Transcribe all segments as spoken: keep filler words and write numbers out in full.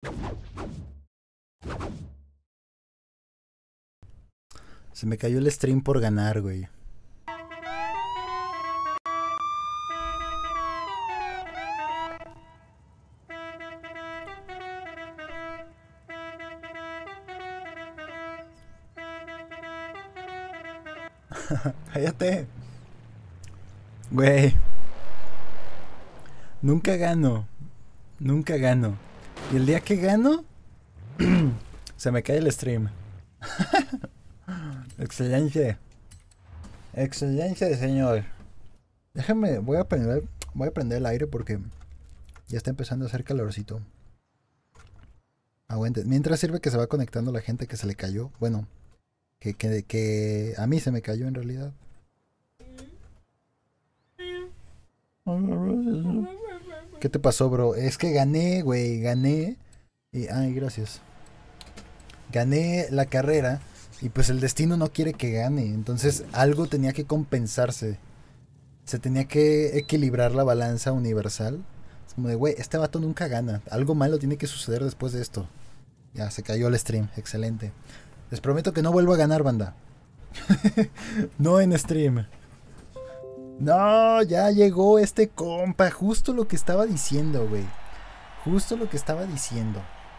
Se me cayó el stream por ganar, güey. Cállate. Güey. Nunca gano. Nunca gano. Y el día que gano, se me cae el stream. Excelente. Excelente, señor. Déjame, voy a prender, voy a prender el aire porque ya está empezando a hacer calorcito. Aguante. Mientras sirve que se va conectando la gente que se le cayó. Bueno, que, que, que a mí se me cayó en realidad. ¿Qué te pasó, bro? Es que gané, güey, gané. Y, ay, gracias. Gané la carrera y pues el destino no quiere que gane. Entonces algo tenía que compensarse. Se tenía que equilibrar la balanza universal. Es como de, güey, este vato nunca gana. Algo malo tiene que suceder después de esto. Ya, se cayó el stream. Excelente. Les prometo que no vuelvo a ganar, banda. No en stream. No, ya llegó este compa. Justo lo que estaba diciendo, güey. Justo lo que estaba diciendo.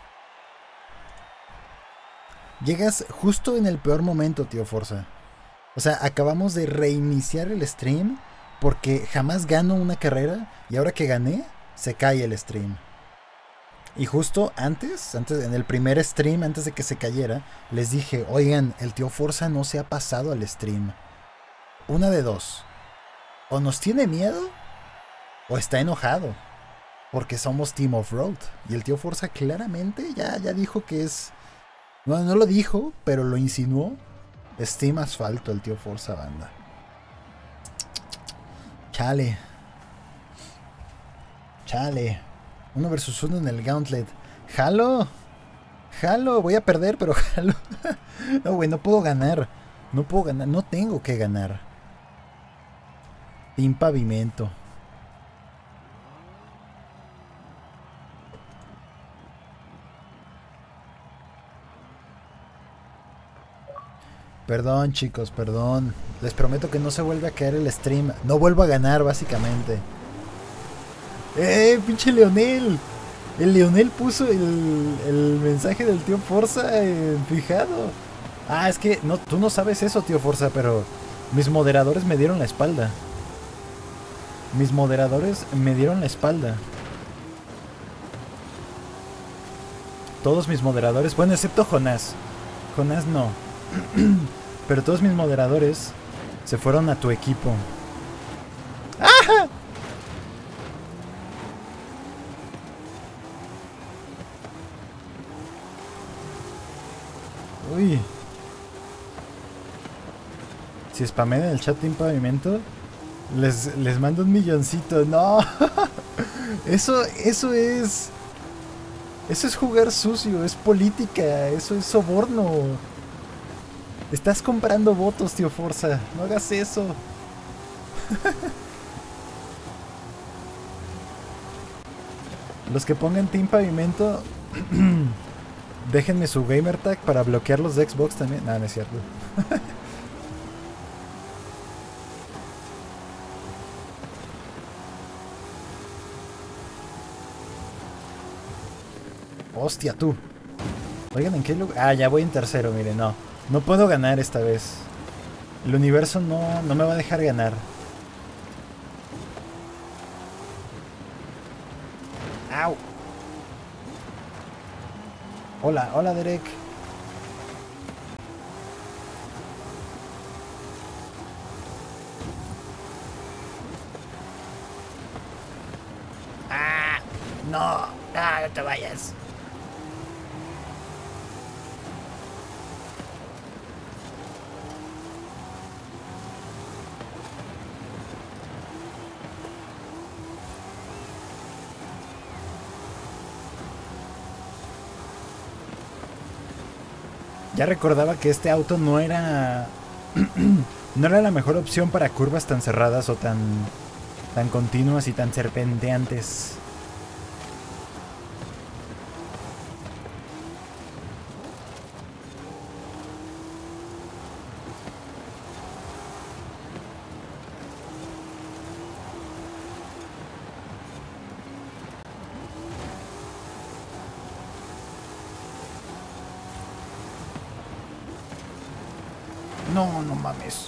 Llegas justo en el peor momento, tío Forza. O sea, acabamos de reiniciar el stream porque jamás gano una carrera y ahora que gané, se cae el stream. Y justo antes, antes en el primer stream, antes de que se cayera, les dije, oigan, el tío Forza no se ha pasado al stream. Una de dos. O nos tiene miedo o está enojado. Porque somos Team Off-Road. Y el tío Forza claramente ya, ya dijo que es... No, no lo dijo, pero lo insinuó. Es Team Asfalto el tío Forza, banda. Chale. Chale. Uno versus uno en el Gauntlet. ¡Jalo! ¡Jalo! Voy a perder, pero jalo. No, güey, no puedo ganar. No puedo ganar. No tengo que ganar. Team Pavimento. Perdón, chicos, perdón. Les prometo que no se vuelve a caer el stream. No vuelvo a ganar, básicamente. ¡Eh, pinche Leonel! El Leonel puso el, el mensaje del tío Forza eh, fijado. Ah, es que no, tú no sabes eso, tío Forza, pero mis moderadores me dieron la espalda. Mis moderadores me dieron la espalda. Todos mis moderadores, bueno, excepto Jonás. Jonás no. Pero todos mis moderadores se fueron a tu equipo. ¡Ah! Uy. Si spamean en el chat Team Pavimento, les, les mando un milloncito. No. Eso, eso es... Eso es jugar sucio, es política, eso es soborno. Estás comprando votos, tío Forza. No hagas eso. Los que pongan Team Pavimento, déjenme su gamertag para bloquear los de Xbox también. No, no es cierto. Hostia, tú. Oigan, ¿en qué lugar? Ah, ya voy en tercero, miren, no. No puedo ganar esta vez. El universo no, no me va a dejar ganar. ¡Au! Hola, hola Derek. ¡Ah! ¡No! ¡Ah, no te vayas! Ya recordaba que este auto no era... no era la mejor opción para curvas tan cerradas o tan... tan continuas y tan serpenteantes. No, no mames.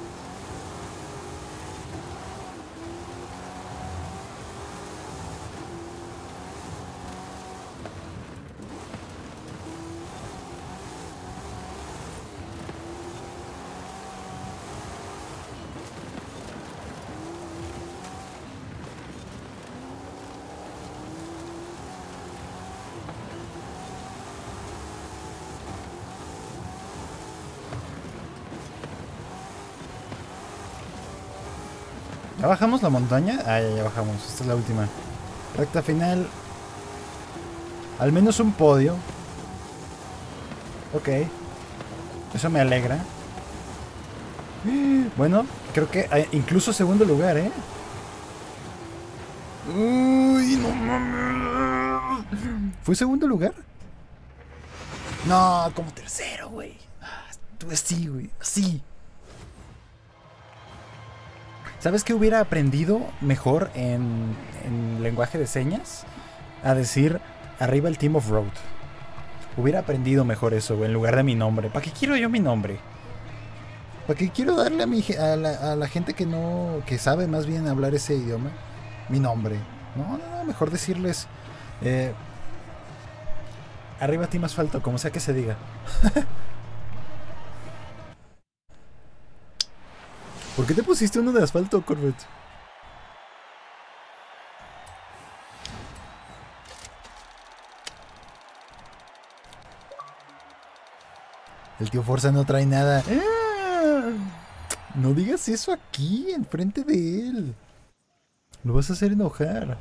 ¿Ya bajamos la montaña? Ah, ya, ya bajamos. Esta es la última. Recta final. Al menos un podio. Ok. Eso me alegra. Bueno, creo que incluso segundo lugar, ¿eh? Uy, no mames. ¿Fue segundo lugar? No, como tercero, güey. Tú sí, güey. Sí. ¿Sabes qué hubiera aprendido mejor en, en lenguaje de señas? A decir arriba el Team of Road. Hubiera aprendido mejor eso, güey, en lugar de mi nombre. ¿Para qué quiero yo mi nombre? ¿Para qué quiero darle a, mi, a, la, a la gente que no, que sabe más bien hablar ese idioma mi nombre? No, no, no, mejor decirles eh, arriba Team Asfalto, como sea que se diga. ¿Por qué te pusiste uno de asfalto, Corvette? El tío Forza no trae nada. No digas eso aquí, enfrente de él. Lo vas a hacer enojar.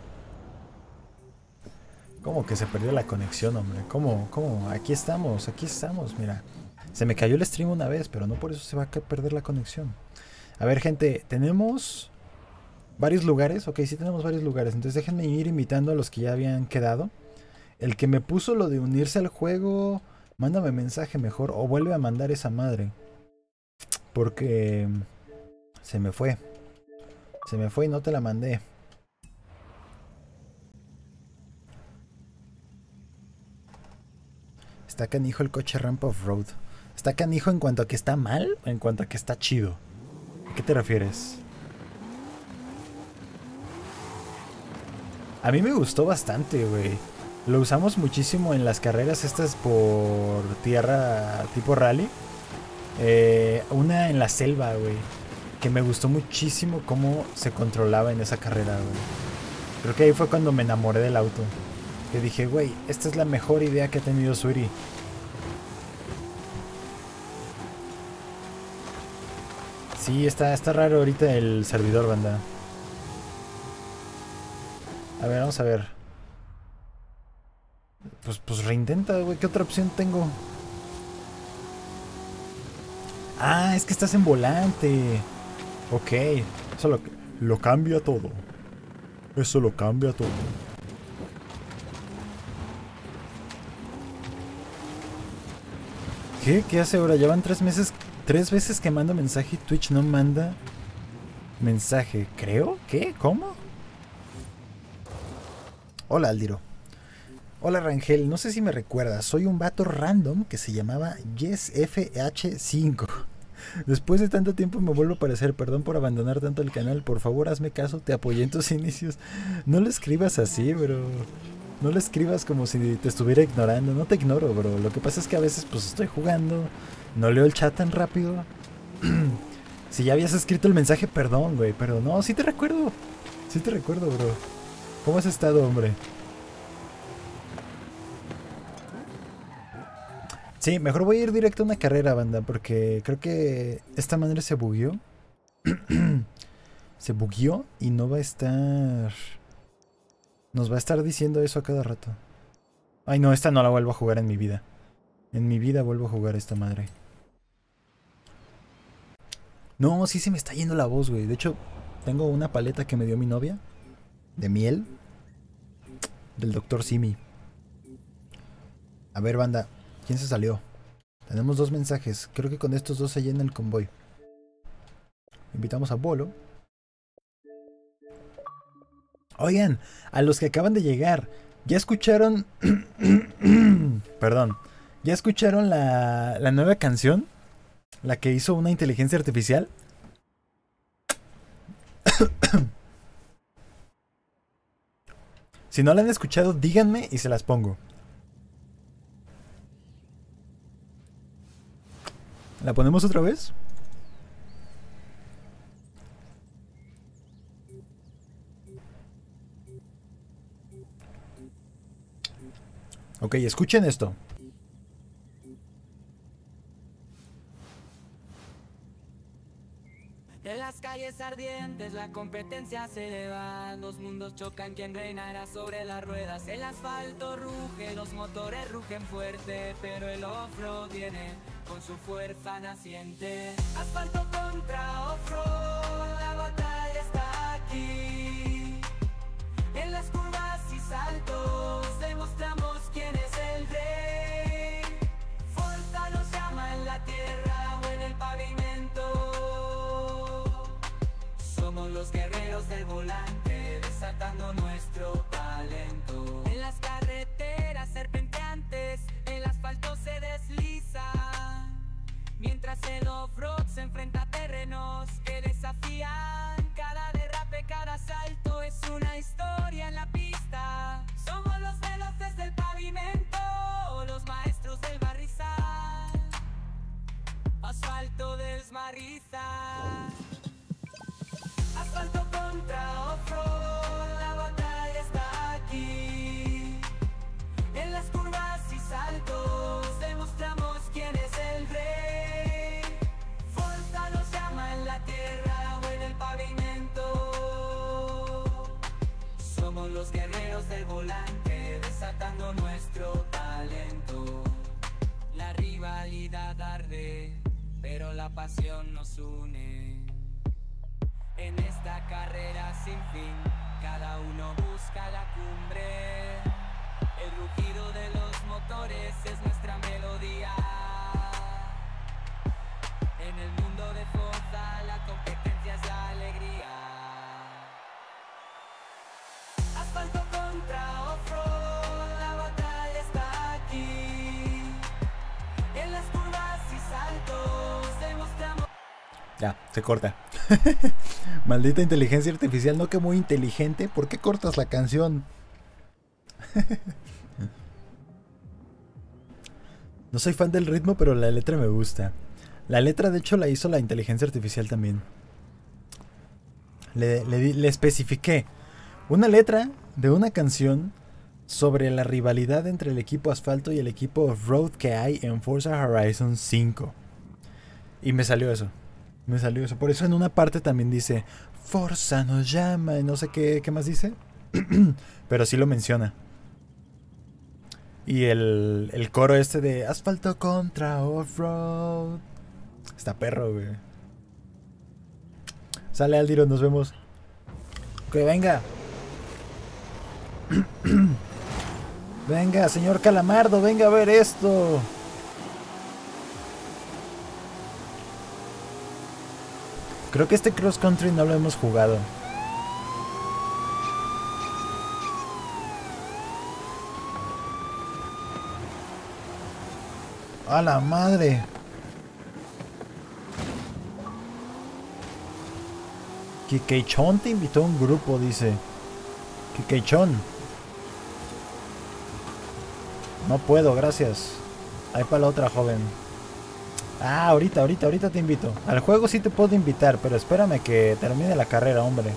¿Cómo que se perdió la conexión, hombre? ¿Cómo? ¿Cómo? Aquí estamos, aquí estamos, mira. Se me cayó el stream una vez, pero no por eso se va a perder la conexión. A ver, gente, tenemos varios lugares. Ok, sí tenemos varios lugares. Entonces déjenme ir invitando a los que ya habían quedado. El que me puso lo de unirse al juego, mándame mensaje mejor o vuelve a mandar esa madre. Porque se me fue. Se me fue y no te la mandé. Está canijo el coche Ramp of Road. ¿Está canijo en cuanto a que está mal o en cuanto a que está chido? ¿A qué te refieres? A mí me gustó bastante, güey. Lo usamos muchísimo en las carreras estas por tierra tipo rally. Eh, una en la selva, güey. Que me gustó muchísimo cómo se controlaba en esa carrera, güey. Creo que ahí fue cuando me enamoré del auto. Que dije, güey, esta es la mejor idea que ha tenido Sweetie. Sí, está, está raro ahorita el servidor, banda. A ver, vamos a ver. Pues, pues reintenta, güey. ¿Qué otra opción tengo? Ah, es que estás en volante. Ok. Eso lo, lo cambia todo. Eso lo cambia todo. ¿Qué? ¿Qué hace ahora? Llevan tres meses... Tres veces que mando mensaje y Twitch no manda mensaje. ¿Creo? ¿Qué? ¿Cómo? Hola, Aldiro. Hola, Rangel. No sé si me recuerdas. Soy un vato random que se llamaba Yes F H cinco. Después de tanto tiempo me vuelvo a aparecer. Perdón por abandonar tanto el canal. Por favor, hazme caso. Te apoyé en tus inicios. No lo escribas así, bro. No lo escribas como si te estuviera ignorando. No te ignoro, bro. Lo que pasa es que a veces pues estoy jugando. No leo el chat tan rápido. Si ya habías escrito el mensaje, perdón, güey. Pero no, sí te recuerdo. Sí te recuerdo, bro. ¿Cómo has estado, hombre? Sí, mejor voy a ir directo a una carrera, banda. Porque creo que esta madre se bugueó. Se bugueó y no va a estar... Nos va a estar diciendo eso a cada rato. Ay, no, esta no la vuelvo a jugar en mi vida. En mi vida vuelvo a jugar esta madre. No, sí se me está yendo la voz, güey. De hecho, tengo una paleta que me dio mi novia. De miel. Del doctor Simi. A ver, banda. ¿Quién se salió? Tenemos dos mensajes. Creo que con estos dos se llena el convoy. Invitamos a Bolo. Oigan, a los que acaban de llegar. ¿Ya escucharon? Perdón. ¿Ya escucharon la, la nueva canción? La que hizo una inteligencia artificial. Si no la han escuchado, díganme y se las pongo. ¿La ponemos otra vez? Ok, escuchen esto. En las calles ardientes la competencia se eleva, los mundos chocan, quien reinará sobre las ruedas. El asfalto ruge, los motores rugen fuerte, pero el off-road viene con su fuerza naciente. Asfalto contra off-road, la batalla está aquí. En las curvas y saltos demostramos quién es el rey. Forza nos llama en la tierra o en el pavimento. Somos los guerreros del volante, desatando nuestro talento. En las carreteras serpenteantes, el asfalto se desliza, mientras el off-road se enfrenta a terrenos que desafían. Cada derrape, cada salto es una historia en la pista. Somos los veloces del pavimento, los maestros del barrizal. Asfalto desmarriza. Asfalto contra off-road, la batalla está aquí. En las curvas y saltos demostramos quién es el rey. Forza nos llama en la tierra o en el pavimento. Somos los guerreros del volante, desatando nuestro talento. La rivalidad arde, pero la pasión nos une. En esta carrera sin fin, cada uno busca la cumbre. El rugido de los motores es nuestra melodía. En el mundo de Forza la competencia es la alegría. Asfalto contra off-road, la batalla está aquí. En las curvas y saltos demostramos. Ya, se corta. Maldita inteligencia artificial, no que muy inteligente. ¿Por qué cortas la canción? No soy fan del ritmo, pero la letra me gusta. La letra, de hecho, la hizo la inteligencia artificial también. Le, le, le especifiqué una letra de una canción sobre la rivalidad entre el equipo asfalto y el equipo off-road que hay en Forza Horizon cinco. Y me salió eso. Me salió eso. Por eso en una parte también dice Forza nos llama y no sé qué, qué más dice. Pero sí lo menciona. Y el, el coro este de asfalto contra off-road. Está perro, güey. Sale Aldiro, nos vemos. Que venga. Venga, señor Calamardo, venga a ver esto. Creo que este cross country no lo hemos jugado. ¡A la madre! Kikeichon te invitó a un grupo, dice. Kikeichon. No puedo, gracias. Ahí para la otra, joven. Ah, ahorita, ahorita, ahorita te invito. Al juego sí te puedo invitar, pero espérame que termine la carrera, hombre.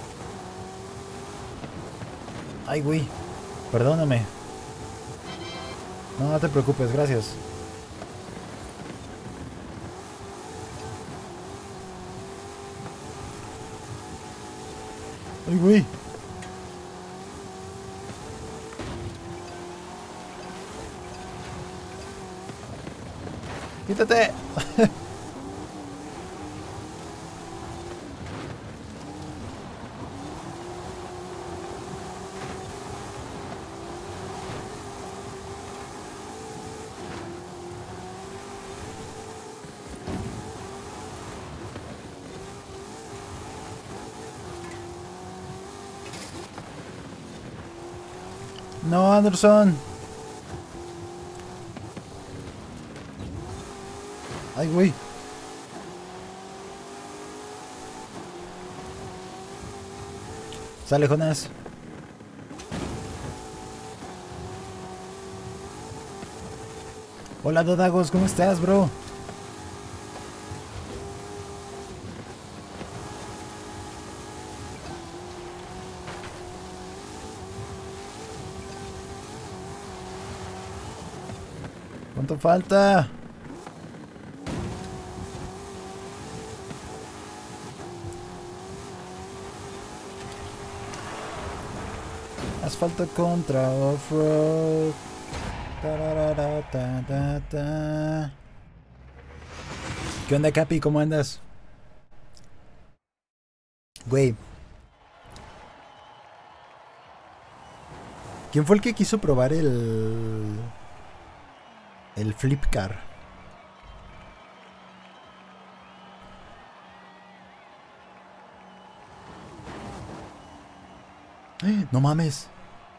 Ay, güey. Perdóname. No, no te preocupes, gracias. Ay, güey. ¡Quítate! No, Anderson. Ay, güey. Sale, Jonas. Hola, Dodagos, ¿cómo estás, bro? ¿Cuánto falta? Asfalto contra off-road. ¿Qué onda, Capi? ¿Cómo andas? Güey. ¿Quién fue el que quiso probar el... el flip car? No mames.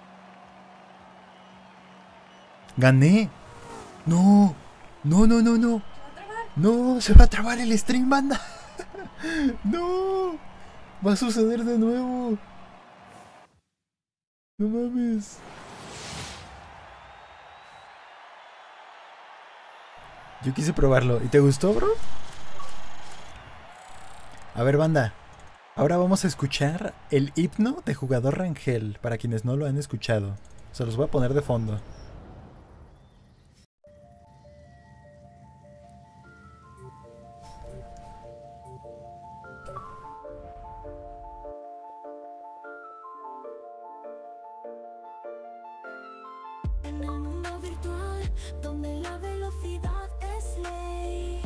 Gané. No. No, no, no, no. No, se va a trabar el stream, banda. No. Va a suceder de nuevo. No mames. Yo quise probarlo. ¿Y te gustó, bro? A ver, banda. Ahora vamos a escuchar el himno de Jugador Rangel. Para quienes no lo han escuchado. Se los voy a poner de fondo. En el mundo virtual, donde la velocidad es ley,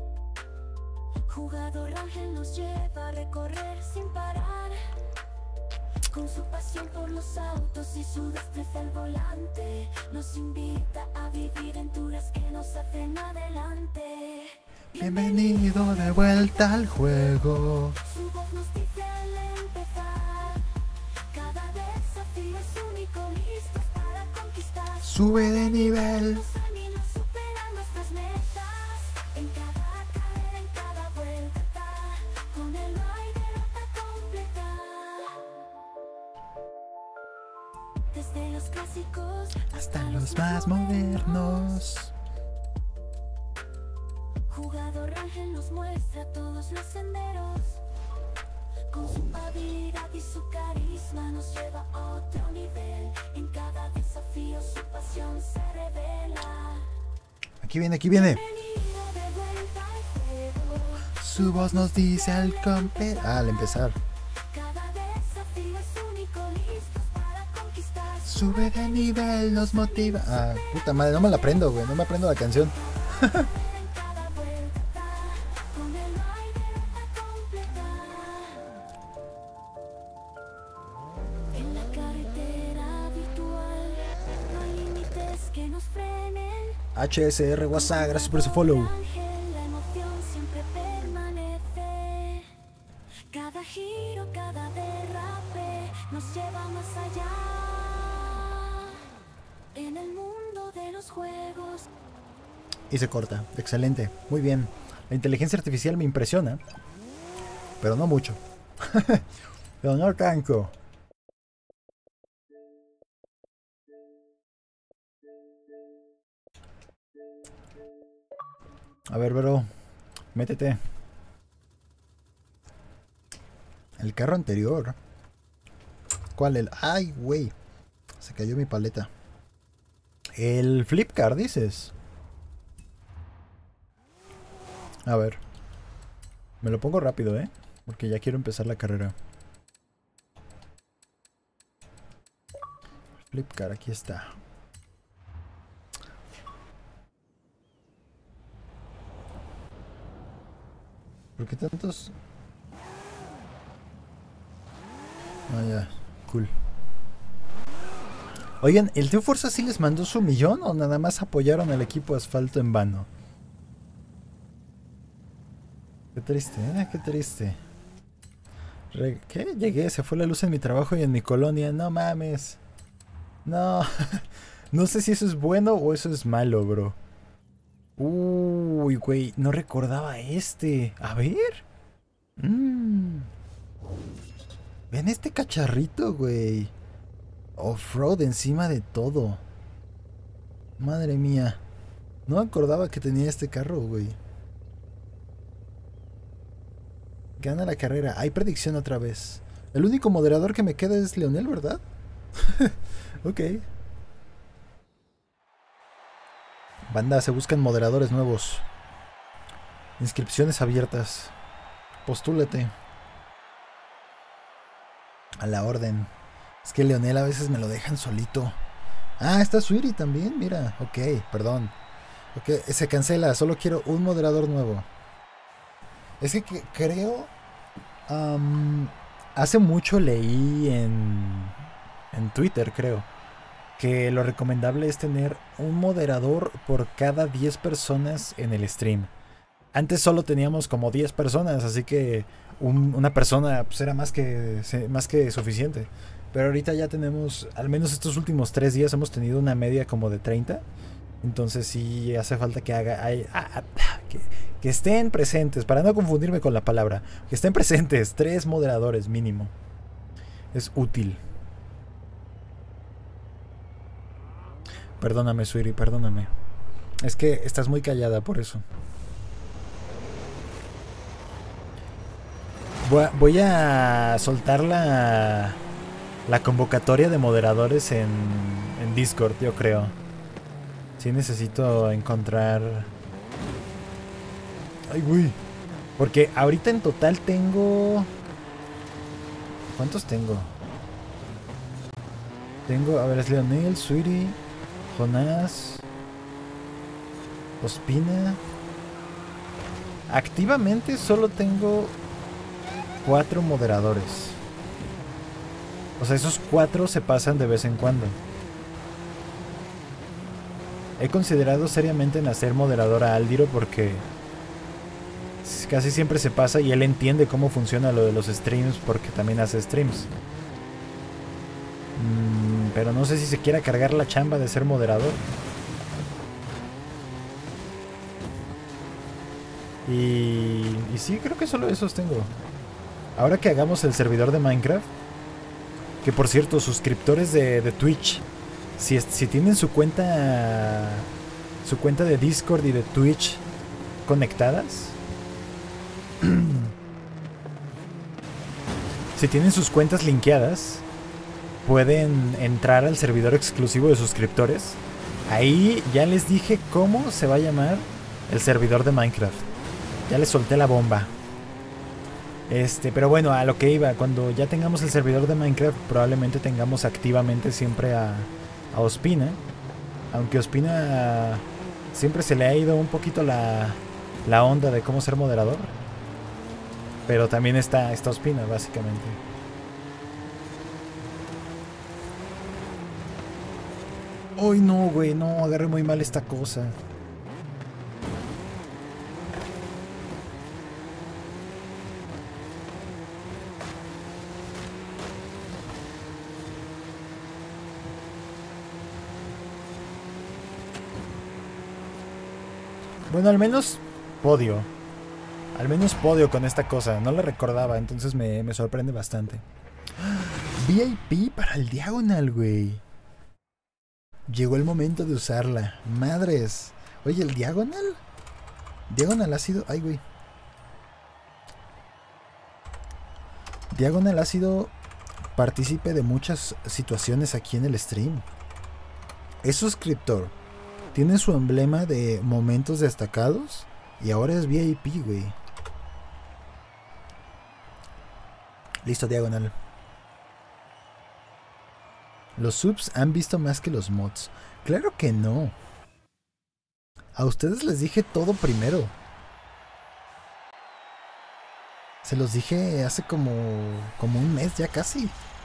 Jugador Rangel nos lleva a recorrer sin parar. Con su pasión por los autos y su destreza al volante, nos invita a vivir aventuras que nos hacen adelante. Bienvenido de vuelta al juego. Su voz nos dice al empezar, cada desafío es único, listos para conquistar. Sube de nivel. Los caminos superan nuestras metas, en cada carrera, en cada vuelta, con el rider a completar. Desde los clásicos Hasta los más modernos. Jugador Rangel nos muestra todos los senderos. Con su habilidad y su carisma nos lleva a otro nivel. En cada desafío su pasión se revela. Aquí viene, aquí viene. Bienvenido de vuelta al juego. Su voz nos dice al compe... Ah, al empezar. Cada desafío es único, listos para conquistar. Sube de nivel, nos motiva. Ah, puta madre, no me la aprendo, güey. No me aprendo la canción. En cada vuelta, con el rider a completar. En la carretera virtual no hay límites que nos frenen. H S R WhatsApp, gracias por ese follow. Ángel, la emoción siempre permanece. Cada giro, cada derrape nos lleva más allá. En el mundo de los juegos. Y se corta. Excelente. Muy bien. La inteligencia artificial me impresiona. Pero no mucho. Pero no tanto. A ver, bro. Métete. El carro anterior. ¿Cuál? El... ¡Ay, güey! Se cayó mi paleta. El flip car, dices. A ver. Me lo pongo rápido, ¿eh? Porque ya quiero empezar la carrera. Flip car, aquí está. ¿Por qué tantos? Ah, ya. Cool. Oigan, ¿el Tío Forza sí les mandó su millón o nada más apoyaron al equipo Asfalto en vano? Qué triste, ¿eh? Qué triste. Re ¿Qué? Llegué, se fue la luz en mi trabajo y en mi colonia. No mames. No. No sé si eso es bueno o eso es malo, bro. Uy, güey. No recordaba este. A ver. Mm. Ven este cacharrito, güey. Off-road encima de todo. Madre mía. No me acordaba que tenía este carro, güey. Gana la carrera. Hay predicción otra vez. El único moderador que me queda es Leonel, ¿verdad? Ok. Banda, se buscan moderadores nuevos. Inscripciones abiertas. Postúlate. A la orden. Es que Leonel a veces me lo dejan solito. Ah, está Sweetie también, mira. Ok, perdón. Ok, se cancela, solo quiero un moderador nuevo. Es que, que creo... Um, hace mucho leí en, en Twitter, creo, que lo recomendable es tener un moderador por cada diez personas en el stream. Antes solo teníamos como diez personas, así que un, una persona pues, era más que, más que suficiente. Pero ahorita ya tenemos, al menos estos últimos tres días hemos tenido una media como de treinta. Entonces sí hace falta que haga... Hay, ah, ah, que, que estén presentes, para no confundirme con la palabra. Que estén presentes, tres moderadores mínimo. Es útil. Perdóname, Sweetie, perdóname. Es que estás muy callada por eso. Voy a, voy a soltar la, la convocatoria de moderadores en, en Discord, yo creo. Sí necesito encontrar... Ay, güey. Porque ahorita en total tengo... ¿Cuántos tengo? Tengo... A ver, es Leonel, Sweetie, Jonás, Ospina. Activamente solo tengo cuatro moderadores. O sea, esos cuatro se pasan de vez en cuando. He considerado seriamente en hacer moderador a Aldiro porque casi siempre se pasa y él entiende cómo funciona lo de los streams porque también hace streams. Mm, pero no sé si se quiera cargar la chamba de ser moderador. Y, y sí, creo que solo esos tengo. Ahora que hagamos el servidor de Minecraft, que por cierto, suscriptores de, de Twitch, Si, si tienen su cuenta su cuenta de Discord y de Twitch conectadas, si tienen sus cuentas linkeadas, pueden entrar al servidor exclusivo de suscriptores. Ahí ya les dije cómo se va a llamar el servidor de Minecraft. Ya les solté la bomba. Este, pero bueno, a lo que iba, cuando ya tengamos el servidor de Minecraft, probablemente tengamos activamente siempre a a Ospina, aunque Ospina siempre se le ha ido un poquito la, la onda de cómo ser moderador, pero también está, está Ospina básicamente. Ay no, güey, no, agarré muy mal esta cosa. Bueno, al menos podio. Al menos podio con esta cosa. No la recordaba, entonces me, me sorprende bastante. V I P para el Diagonal, güey. Llegó el momento de usarla. Madres. Oye, ¿el Diagonal? Diagonal ha sido... Ay, güey. Diagonal ha sido partícipe de muchas situaciones aquí en el stream. Es suscriptor. Tiene su emblema de momentos destacados. Y ahora es V I P, güey. Listo, Diagonal. Los subs han visto más que los mods. Claro que no. A ustedes les dije todo primero. Se los dije hace como, como un mes ya casi.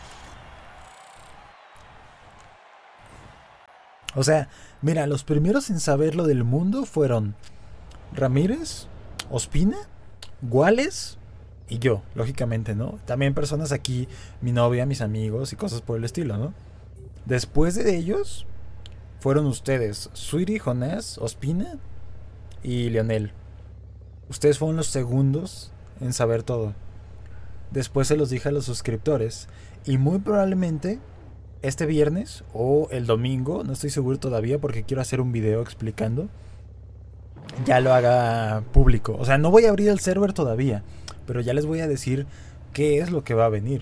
O sea, mira, los primeros en saber lo del mundo fueron Ramírez, Ospina, Guales y yo, lógicamente, ¿no? También personas aquí, mi novia, mis amigos y cosas por el estilo, ¿no? Después de ellos fueron ustedes, Sweetie, Jonás, Ospina y Leonel. Ustedes fueron los segundos en saber todo. Después se los dije a los suscriptores. Y muy probablemente este viernes o el domingo, no estoy seguro todavía porque quiero hacer un video explicando, ya lo haga público. O sea, no voy a abrir el server todavía, pero ya les voy a decir qué es lo que va a venir.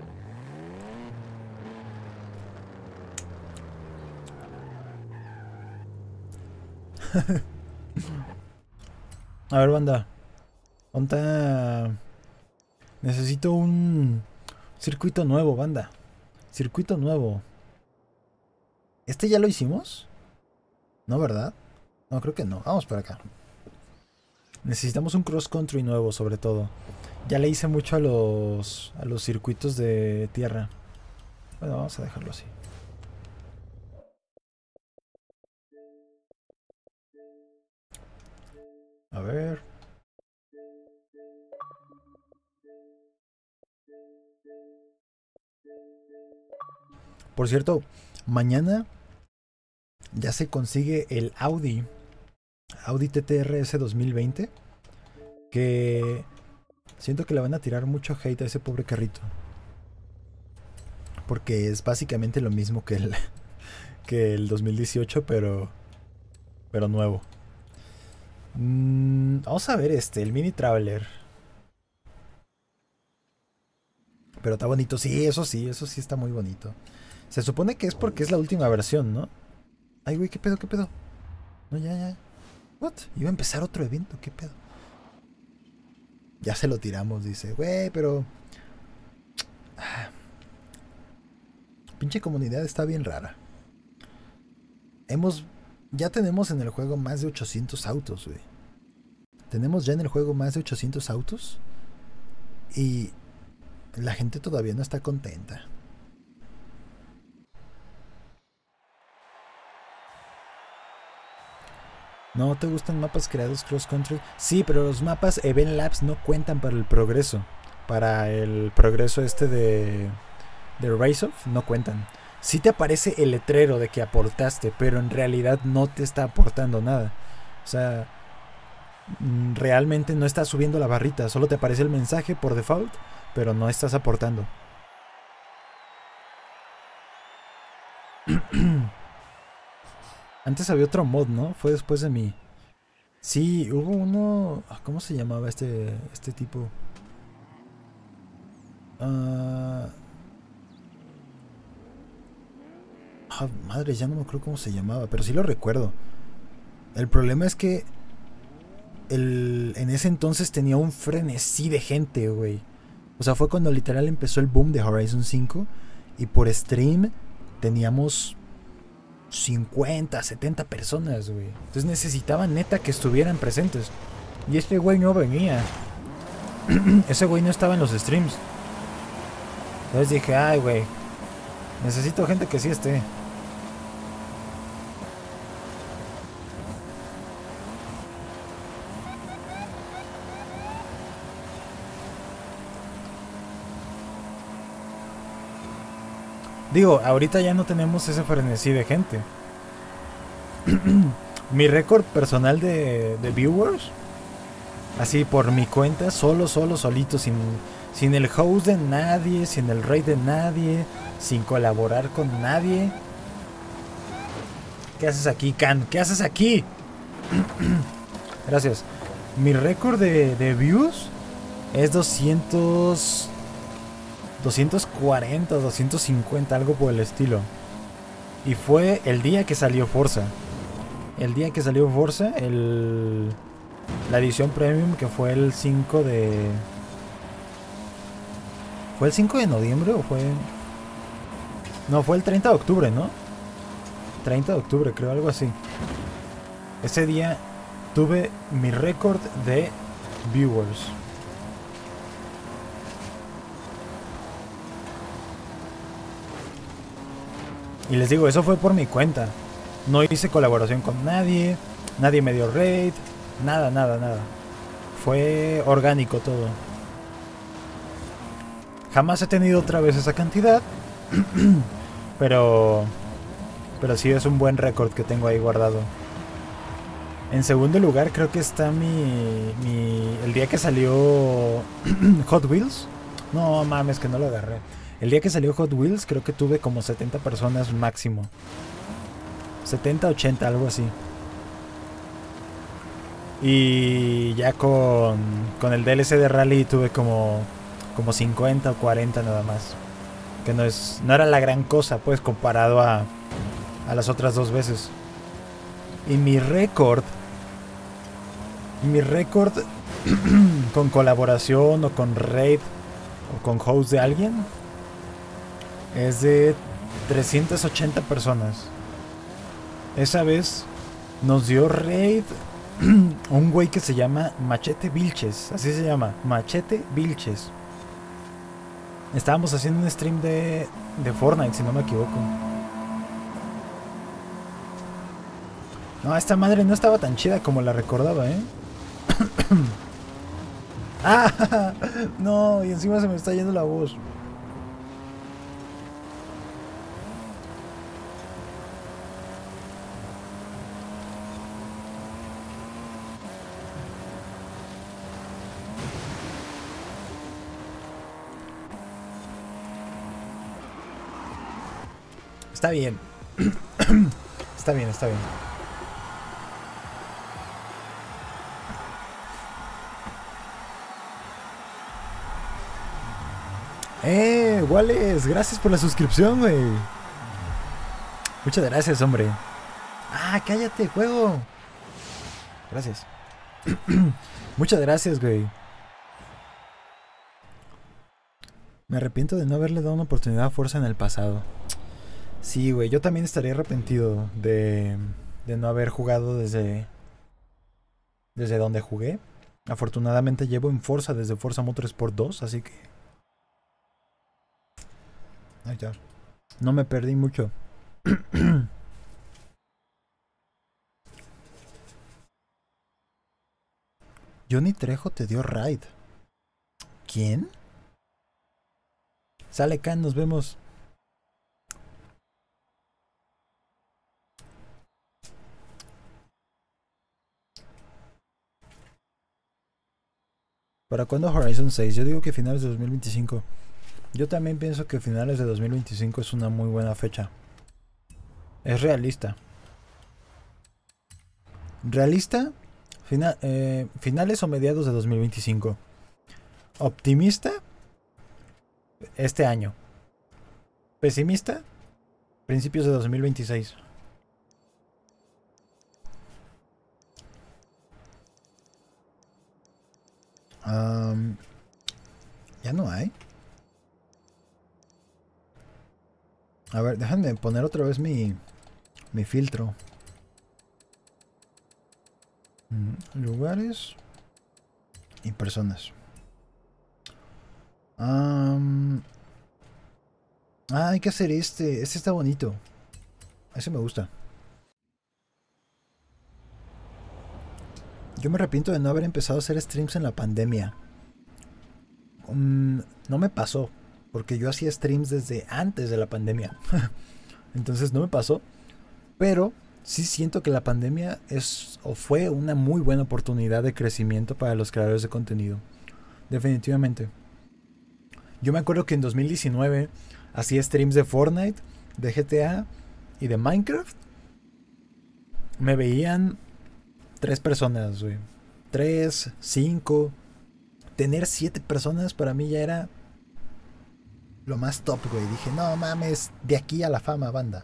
A ver, banda. Onta. Necesito un circuito nuevo, banda. Circuito nuevo. ¿Este ya lo hicimos? No, ¿verdad? No, creo que no. Vamos para acá. Necesitamos un cross country nuevo, sobre todo. Ya le hice mucho a los a los circuitos de tierra. Bueno, vamos a dejarlo así. A ver. Por cierto, mañana ya se consigue el Audi Audi T T R S dos mil veinte, que siento que le van a tirar mucho hate a ese pobre carrito, porque es básicamente lo mismo que el que el dos mil dieciocho, pero pero nuevo. Mm, vamos a ver este, el Mini Traveler. Pero está bonito, sí, eso sí, eso sí está muy bonito. Se supone que es porque es la última versión, ¿no? Ay, güey, ¿qué pedo, qué pedo? No, ya, ya. What? Iba a empezar otro evento, ¿qué pedo? Ya se lo tiramos, dice. Güey, pero... Ah. Pinche comunidad está bien rara. Hemos... Ya tenemos en el juego más de ochocientos autos, güey. Tenemos ya en el juego más de ochocientos autos. Y... la gente todavía no está contenta. ¿No te gustan mapas creados cross country? Sí, pero los mapas Event Labs no cuentan para el progreso. Para el progreso este de... de Rise of, no cuentan. Sí te aparece el letrero de que aportaste, pero en realidad no te está aportando nada. O sea... realmente no estás subiendo la barrita. Solo te aparece el mensaje por default, pero no estás aportando. Antes había otro mod, ¿no? Fue después de mí. Sí, hubo uno... ¿Cómo se llamaba este, este tipo? Uh... Ah, madre, ya no me acuerdo cómo se llamaba, pero sí lo recuerdo. El problema es que el, en ese entonces tenía un frenesí de gente, güey. O sea, fue cuando literal empezó el boom de Horizon cinco. Y por stream teníamos cincuenta, setenta personas, güey. Entonces necesitaban neta que estuvieran presentes. Y este güey no venía. Ese güey no estaba en los streams. Entonces dije, ay, güey, necesito gente que sí esté. Digo, ahorita ya no tenemos ese frenesí de gente. Mi récord personal de, de viewers, así por mi cuenta, solo, solo, solito, sin, sin el host de nadie, sin el raid de nadie, sin colaborar con nadie. ¿Qué haces aquí, Can? ¿Qué haces aquí? Gracias. Mi récord de, de views es doscientos... doscientos cuarenta, doscientos cincuenta, algo por el estilo. Y fue el día que salió Forza. El día que salió Forza, el, la edición premium, que fue el cinco de... ¿Fue el cinco de noviembre o fue...? No, fue el treinta de octubre, ¿no? treinta de octubre, creo, algo así. Ese día tuve mi récord de viewers. Y les digo, eso fue por mi cuenta. No hice colaboración con nadie. Nadie me dio raid. Nada, nada, nada. Fue orgánico todo. Jamás he tenido otra vez esa cantidad. Pero... Pero sí es un buen récord que tengo ahí guardado. En segundo lugar creo que está mi... mi el día que salió Hot Wheels. No mames, que no lo agarré. El día que salió Hot Wheels creo que tuve como setenta personas máximo. setenta, ochenta, algo así. Y ya con, con el D L C de Rally tuve como, como cincuenta o cuarenta nada más. Que no es no era la gran cosa, pues, comparado a, a las otras dos veces. Y mi récord, mi récord con colaboración o con raid o con host de alguien es de trescientas ochenta personas. Esa vez nos dio raid un güey que se llama Machete Vilches, así se llama, Machete Vilches. Estábamos haciendo un stream de, de Fortnite, si no me equivoco. No, esta madre no estaba tan chida como la recordaba, ¿eh? ¡Ah! No, y encima se me está yendo la voz. Está bien. Está bien, está bien. Eh, Wallace, gracias por la suscripción, güey. Muchas gracias, hombre. Ah, cállate, juego. Gracias. Muchas gracias, güey. Me arrepiento de no haberle dado una oportunidad a Forza en el pasado. Sí, güey, yo también estaría arrepentido de, de no haber jugado desde, desde donde jugué. Afortunadamente llevo en Forza desde Forza Motorsport dos, así que... Ay, ya. No me perdí mucho. Johnny Trejo te dio raid. ¿Quién? Sale Khan, nos vemos. ¿Para cuándo Horizon seis? Yo digo que finales de dos mil veinticinco. Yo también pienso que finales de dos mil veinticinco es una muy buena fecha. Es realista. ¿Realista? Fina, eh, finales o mediados de dos mil veinticinco. ¿Optimista? Este año. ¿Pesimista? Principios de dos mil veintiséis. Um, ya no hay. A ver, déjame poner otra vez mi, mi filtro. Mm, lugares y personas. Um, ah, hay que hacer este. Este está bonito. Ese me gusta. Yo me arrepiento de no haber empezado a hacer streams en la pandemia. Um, no me pasó. Porque yo hacía streams desde antes de la pandemia. Entonces no me pasó. Pero sí siento que la pandemia es o fue una muy buena oportunidad de crecimiento para los creadores de contenido. Definitivamente. Yo me acuerdo que en dos mil diecinueve hacía streams de Fortnite, de G T A y de Minecraft. Me veían tres personas, güey. Tres, cinco. Tener siete personas para mí ya era lo más top, güey. Dije, no mames, de aquí a la fama, banda.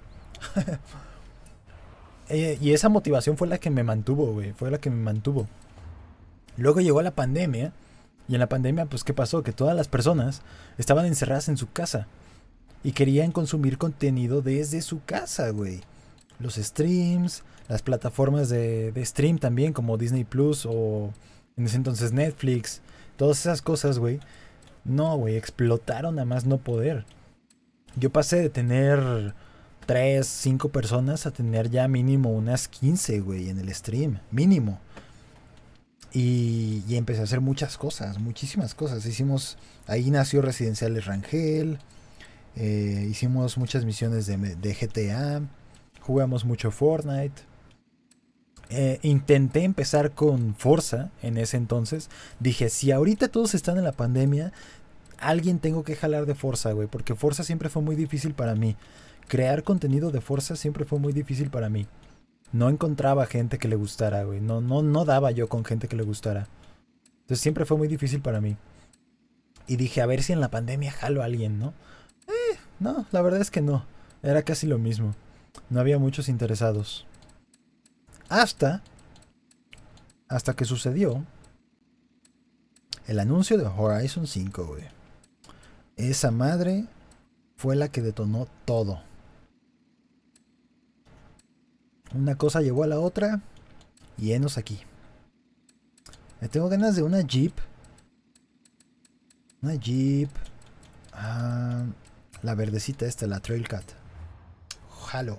eh, y esa motivación fue la que me mantuvo, güey. Fue la que me mantuvo. Luego llegó la pandemia. Y en la pandemia, pues, ¿qué pasó? Que todas las personas estaban encerradas en su casa. Y querían consumir contenido desde su casa, güey. Los streams, las plataformas de, de stream también, como Disney Plus o en ese entonces Netflix. Todas esas cosas, güey. No, güey, explotaron a más no poder. Yo pasé de tener tres, cinco personas a tener ya mínimo unas quince, güey, en el stream. Mínimo. Y, y empecé a hacer muchas cosas, muchísimas cosas. Hicimos, ahí nació Residenciales Rangel. Eh, hicimos muchas misiones de, de G T A. Jugamos mucho Fortnite. Eh, intenté empezar con Forza en ese entonces. Dije, si ahorita todos están en la pandemia, alguien tengo que jalar de Forza, güey, porque Forza siempre fue muy difícil para mí. Crear contenido de Forza siempre fue muy difícil para mí. No encontraba gente que le gustara, güey. No, no, no daba yo con gente que le gustara. Entonces siempre fue muy difícil para mí. Y dije, a ver si en la pandemia jalo a alguien, ¿no? Eh, no, la verdad es que no. Era casi lo mismo. No había muchos interesados. Hasta... Hasta que sucedió... el anuncio de Horizon cinco, güey. Esa madre fue la que detonó todo. Una cosa llevó a la otra. Y enos aquí. Me tengo ganas de una Jeep. Una Jeep. Ah, la verdecita esta, la Trailcat. Jalo.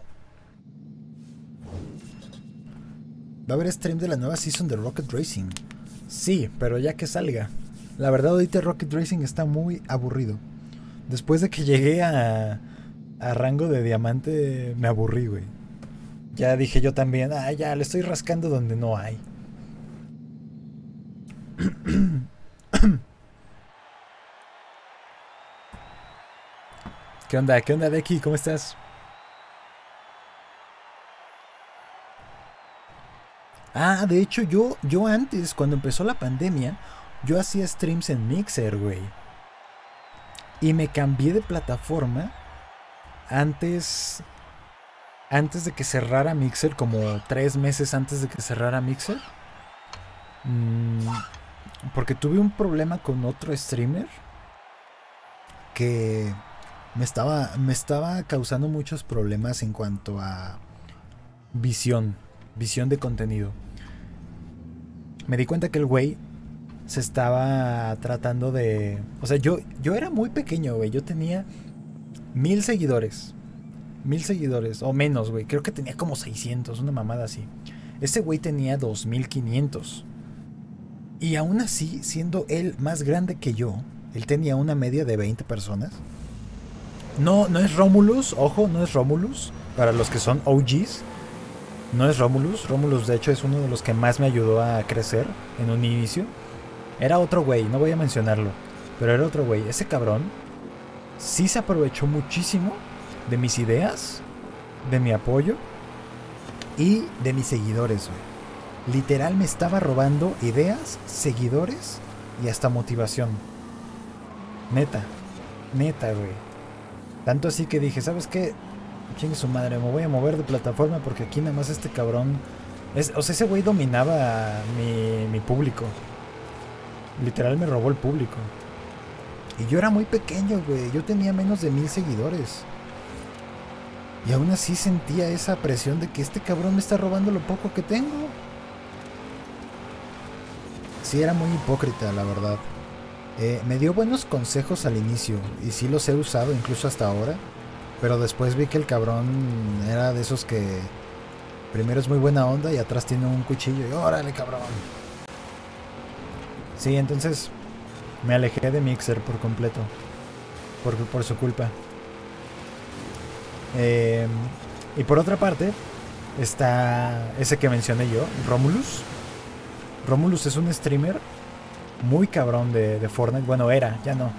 Va a haber stream de la nueva season de Rocket Racing. Sí, pero ya que salga. La verdad ahorita Rocket Racing está muy aburrido. Después de que llegué a, a rango de diamante, me aburrí, güey. Ya dije yo también, ah, ya, le estoy rascando donde no hay. ¿Qué onda? ¿Qué onda, Becky? ¿Cómo estás? Ah, de hecho, yo, yo antes, cuando empezó la pandemia, yo hacía streams en Mixer, güey. Y me cambié de plataforma antes... Antes de que cerrara Mixer, como tres meses antes de que cerrara Mixer. Mmm, porque tuve un problema con otro streamer que me estaba, me estaba causando muchos problemas en cuanto a visión, visión de contenido. Me di cuenta que el güey se estaba tratando de... O sea, yo, yo era muy pequeño, güey. Yo tenía mil seguidores. Mil seguidores, o menos, güey. Creo que tenía como seiscientos, una mamada así. Ese güey tenía dos mil quinientos. Y aún así, siendo él más grande que yo, él tenía una media de veinte personas. No, no es Romulus, ojo, no es Romulus. Para los que son O Gs, no es Romulus. Romulus, de hecho, es uno de los que más me ayudó a crecer en un inicio. Era otro güey, no voy a mencionarlo, pero era otro güey. Ese cabrón sí se aprovechó muchísimo de mis ideas, de mi apoyo y de mis seguidores, güey. Literal me estaba robando ideas, seguidores y hasta motivación. Neta, neta, güey. Tanto así que dije, ¿sabes qué? Chingue su madre, me voy a mover de plataforma porque aquí nada más este cabrón... Es, o sea, ese güey dominaba mi, mi público. Literal me robó el público. Y yo era muy pequeño, güey. Yo tenía menos de mil seguidores. Y aún así sentía esa presión de que este cabrón me está robando lo poco que tengo. Sí, era muy hipócrita, la verdad. Eh, me dio buenos consejos al inicio. Y sí los he usado incluso hasta ahora. Pero después vi que el cabrón era de esos que... Primero es muy buena onda y atrás tiene un cuchillo. Y órale, cabrón. Sí, entonces... Me alejé de Mixer por completo. Por, por su culpa. Eh, y por otra parte está ese que mencioné yo, Romulus. Romulus es un streamer muy cabrón de, de Fortnite. Bueno, era, ya no.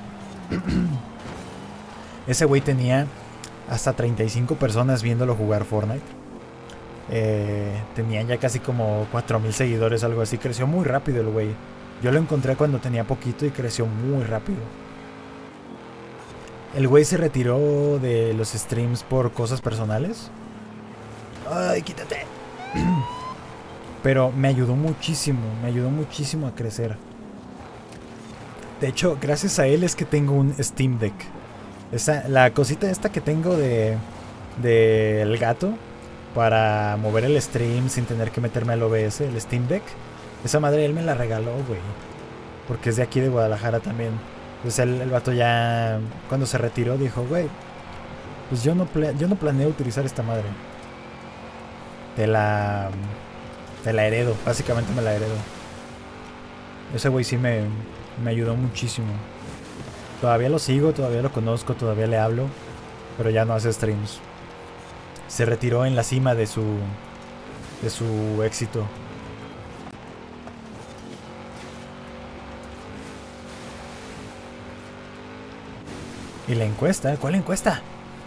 Ese güey tenía hasta treinta y cinco personas viéndolo jugar Fortnite. Eh, tenían ya casi como cuatro mil seguidores, algo así. Creció muy rápido el güey. Yo lo encontré cuando tenía poquito y creció muy rápido. El güey se retiró de los streams por cosas personales. Ay, quítate. Pero me ayudó muchísimo, me ayudó muchísimo a crecer. De hecho, gracias a él es que tengo un Steam Deck. Esa, la cosita esta que tengo de del gato para mover el stream sin tener que meterme al O B S, el Steam Deck. Esa madre él me la regaló, güey. Porque es de aquí de Guadalajara también. Entonces el, el vato ya cuando se retiró dijo, güey, pues yo no, yo no planeo utilizar esta madre. Te la, te la heredo, básicamente me la heredo. Ese güey sí me, me ayudó muchísimo. Todavía lo sigo, todavía lo conozco, todavía le hablo, pero ya no hace streams. Se retiró en la cima de su, de su éxito. ¿Y la encuesta? ¿Cuál encuesta?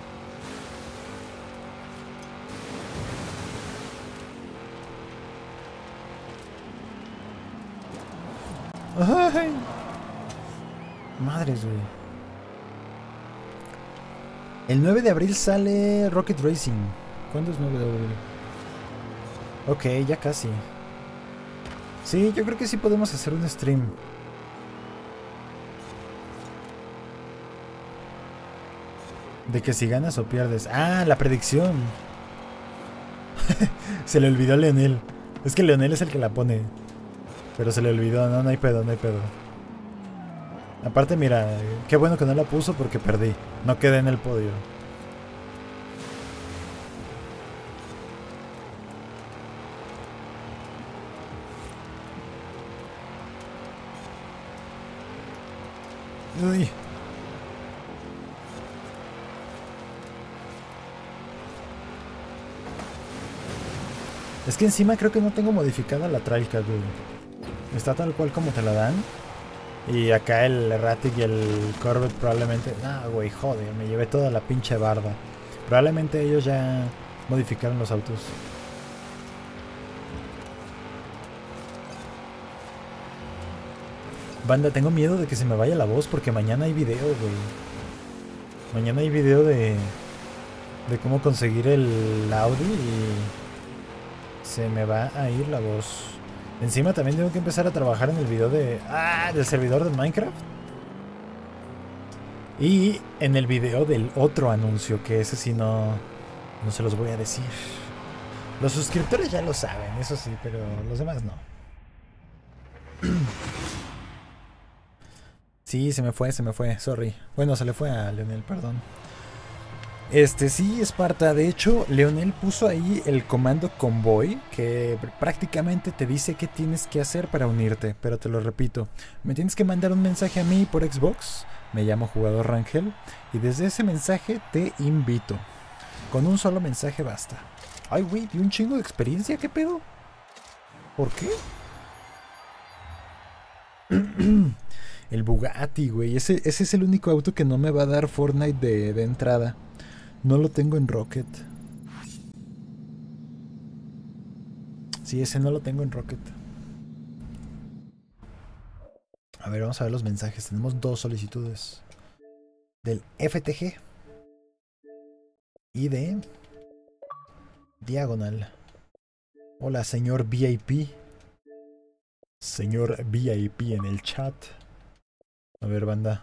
¡Ay! Madres, güey. El nueve de abril sale Rocket Racing. ¿Cuándo es nueve de abril? Ok, ya casi. Sí, yo creo que sí podemos hacer un stream. De que si ganas o pierdes. Ah, la predicción. Se le olvidó a Leonel. Es que Leonel es el que la pone. Pero se le olvidó, no, no hay pedo, no hay pedo. Aparte, mira, qué bueno que no la puso porque perdí. No quedé en el podio. Uy. Es que encima creo que no tengo modificada la Trailcat, güey. Está tal cual como te la dan. Y acá el Erratic y el Corvette probablemente... Ah, güey, joder, me llevé toda la pinche barda. Probablemente ellos ya modificaron los autos. Banda, tengo miedo de que se me vaya la voz porque mañana hay video, güey. Mañana hay video de... De cómo conseguir el Audi y... Se me va a ir la voz. Encima también tengo que empezar a trabajar en el video de... ¡Ah! Del servidor de Minecraft. Y en el video del otro anuncio, que ese sí no... No se los voy a decir. Los suscriptores ya lo saben, eso sí, pero los demás no. Sí, se me fue, se me fue, sorry. Bueno, se le fue a Leonel, perdón. Este, sí, Esparta. De hecho, Leonel puso ahí el comando convoy, que prácticamente te dice qué tienes que hacer para unirte. Pero te lo repito, me tienes que mandar un mensaje a mí por Xbox. Me llamo Jugador Rangel. Y desde ese mensaje te invito. Con un solo mensaje basta. Ay, güey, di un chingo de experiencia, ¿qué pedo? ¿Por qué? El Bugatti, güey. Ese, ese es el único auto que no me va a dar Fortnite de, de entrada. No lo tengo en Rocket. Sí, ese no lo tengo en Rocket. A ver, vamos a ver los mensajes. Tenemos dos solicitudes. Del F T G. Y de... Diagonal. Hola, señor V I P. Señor V I P en el chat. A ver, banda.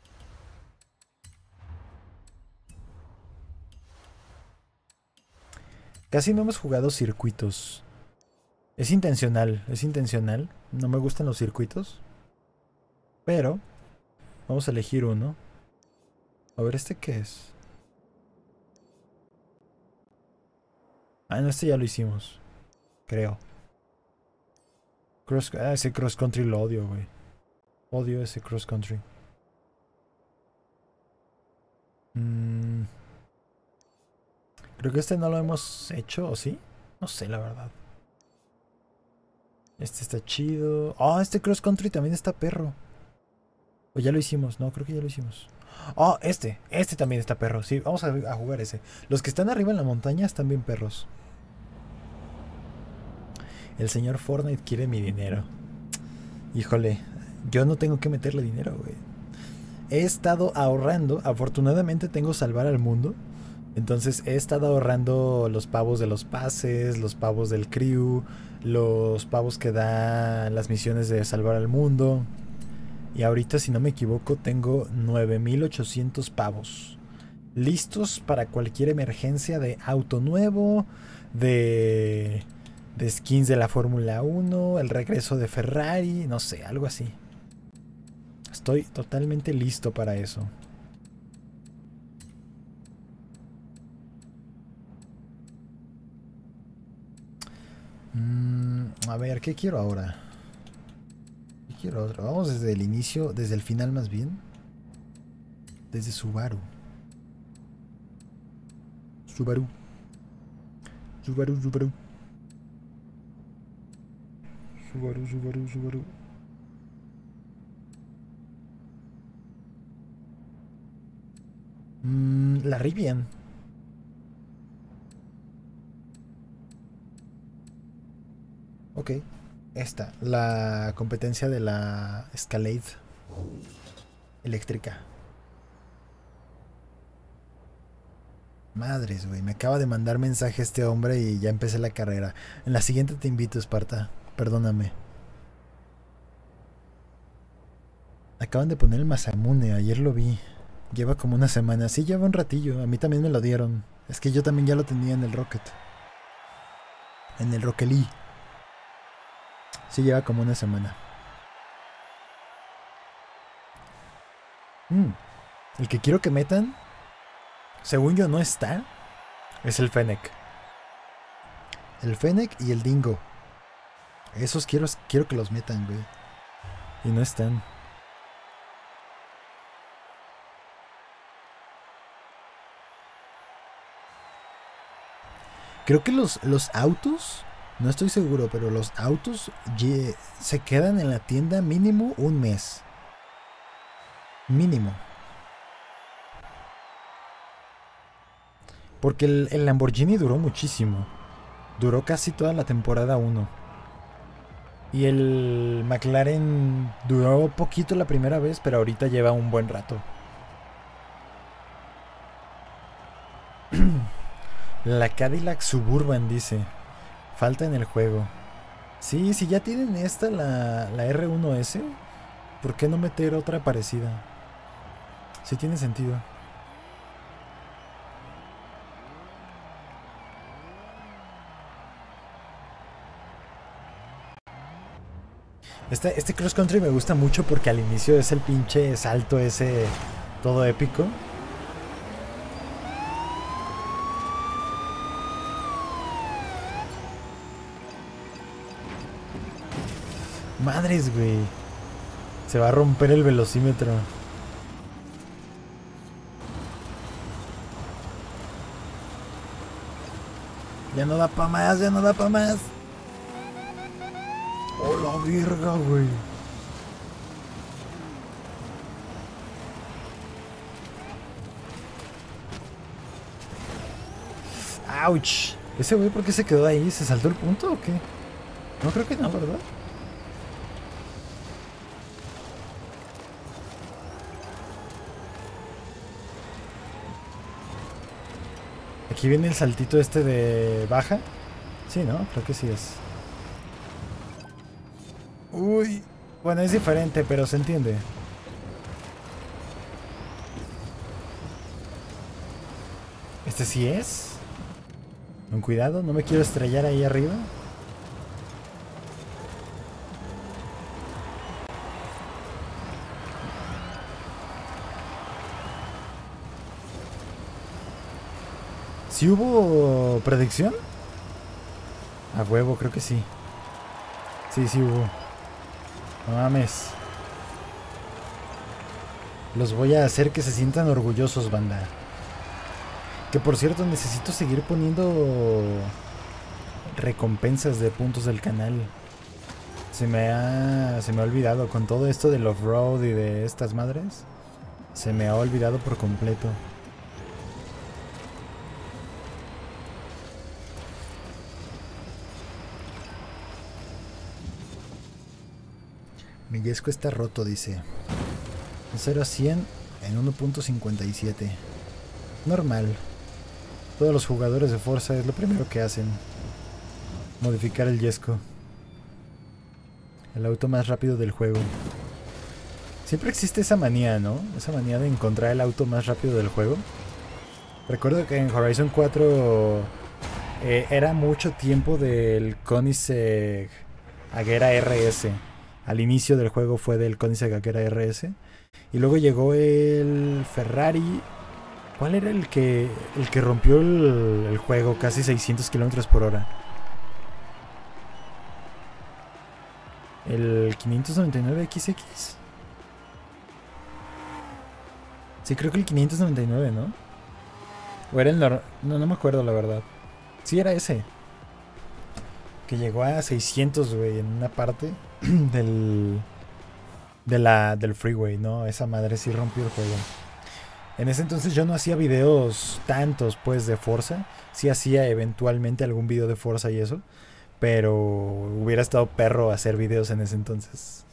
Casi no hemos jugado circuitos. Es intencional, es intencional. No me gustan los circuitos. Pero vamos a elegir uno. A ver, ¿este qué es? Ah, no, este ya lo hicimos. Creo. Cross, ah, ese cross country lo odio, güey. Odio ese cross country. Mm. Creo que este no lo hemos hecho, ¿o sí? No sé, la verdad. Este está chido. Ah, oh, este cross country también está perro. O ya lo hicimos, no, creo que ya lo hicimos. Oh, este, este también está perro. Sí, vamos a, a jugar ese. Los que están arriba en la montaña están bien perros. El señor Fortnite quiere mi dinero. Híjole, yo no tengo que meterle dinero, güey. He estado ahorrando. Afortunadamente tengo salvar al mundo. Entonces he estado ahorrando los pavos de los pases, los pavos del crew, los pavos que dan las misiones de salvar al mundo. Y ahorita, si no me equivoco, tengo nueve mil ochocientos pavos. Listos para cualquier emergencia de auto nuevo, de, de skins de la Fórmula uno, el regreso de Ferrari, no sé, algo así. Estoy totalmente listo para eso. Mm, a ver, ¿qué quiero ahora? ¿Qué quiero ahora? Vamos desde el inicio, desde el final más bien. Desde Subaru. Subaru. Subaru, Subaru. Subaru, Subaru, Subaru. Mm, la Rivian. Ok. Esta. La competencia de la Escalade eléctrica. Madres, güey. Me acaba de mandar mensaje este hombre y ya empecé la carrera. En la siguiente te invito, Esparta. Perdóname. Acaban de poner el Masamune. Ayer lo vi. Lleva como una semana. Sí, lleva un ratillo. A mí también me lo dieron. Es que yo también ya lo tenía en el Rocket. En el Rocket League. Sí, lleva como una semana. Mm. El que quiero que metan, según yo no está, es el Fennec. El Fennec y el Dingo. Esos quiero, quiero que los metan, güey. Y no están. Creo que los, los autos, no estoy seguro, pero los autos ye, se quedan en la tienda mínimo un mes. Mínimo. Porque el, el Lamborghini duró muchísimo. Duró casi toda la temporada uno. Y el McLaren duró poquito la primera vez, pero ahorita lleva un buen rato. La Cadillac Suburban dice. Falta en el juego. Sí, si ya tienen esta, la, la R uno S, ¿por qué no meter otra parecida? Sí tiene sentido. Este, este cross country me gusta mucho porque al inicio es el pinche salto ese todo épico. Madres, güey. Se va a romper el velocímetro. Ya no da pa' más, ya no da pa' más. Oh, la verga, güey. Ouch. ¿Ese güey por qué se quedó ahí? ¿Se saltó el punto o qué? No creo que no, ¿verdad? Aquí viene el saltito este de baja. Sí, ¿no? Creo que sí es. Uy. Bueno, es diferente, pero se entiende. ¿Este sí es? Con cuidado, no me quiero estrellar ahí arriba. ¿Sí hubo predicción? A huevo, creo que sí. Sí, sí hubo. No mames. Los voy a hacer que se sientan orgullosos, banda. Que por cierto, necesito seguir poniendo recompensas de puntos del canal. Se me ha, se me ha olvidado con todo esto del off-road y de estas madres. Se me ha olvidado por completo. Mi Yesco está roto, dice. De cero a cien en uno punto cincuenta y siete. Normal. Todos los jugadores de Forza es lo primero que hacen. Modificar el Yesco. El auto más rápido del juego. Siempre existe esa manía, ¿no? Esa manía de encontrar el auto más rápido del juego. Recuerdo que en Horizon cuatro eh, era mucho tiempo del Koenigsegg Agera R S. Al inicio del juego fue del Koenigsegg Agera R S. Y luego llegó el Ferrari. ¿Cuál era el que el que rompió el, el juego? Casi seiscientos kilómetros por hora. ¿El quinientos noventa y nueve equis equis? Sí, creo que el quinientos noventa y nueve, ¿no? O era el... No, no me acuerdo, la verdad. Sí, era ese. Que llegó a seiscientos, güey, en una parte del... De la, del freeway, ¿no? Esa madre sí rompió el juego. En ese entonces yo no hacía videos tantos, pues, de Forza. Sí hacía eventualmente algún video de Forza y eso. Pero hubiera estado perro hacer videos en ese entonces.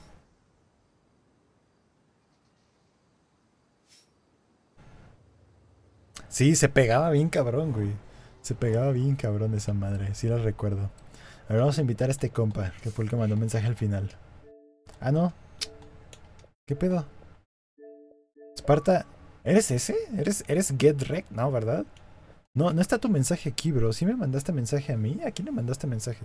Sí, se pegaba bien cabrón, güey. Se pegaba bien cabrón esa madre. Sí la recuerdo. A ver, vamos a invitar a este compa, que fue el que mandó mensaje al final. Ah, no. ¿Qué pedo? Esparta, ¿eres ese? ¿Eres, eres GetRec? No, ¿verdad? No, no está tu mensaje aquí, bro. ¿Sí me mandaste mensaje a mí? ¿A quién le mandaste mensaje?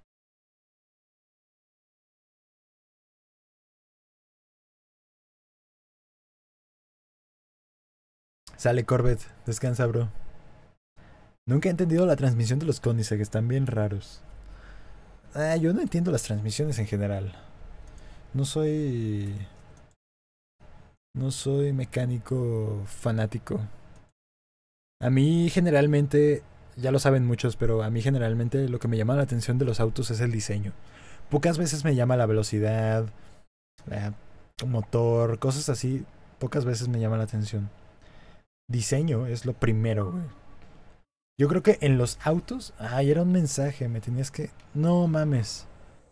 Sale Corbett, descansa, bro. Nunca he entendido la transmisión de los Koenigsegg, están bien raros. Ah, yo no entiendo las transmisiones en general. No soy... No soy mecánico fanático. A mí generalmente, ya lo saben muchos, pero a mí generalmente lo que me llama la atención de los autos es el diseño. Pocas veces me llama la velocidad, eh, motor, cosas así. Pocas veces me llama la atención. Diseño es lo primero, güey. Yo creo que en los autos... Ay, era un mensaje, me tenías que... No mames.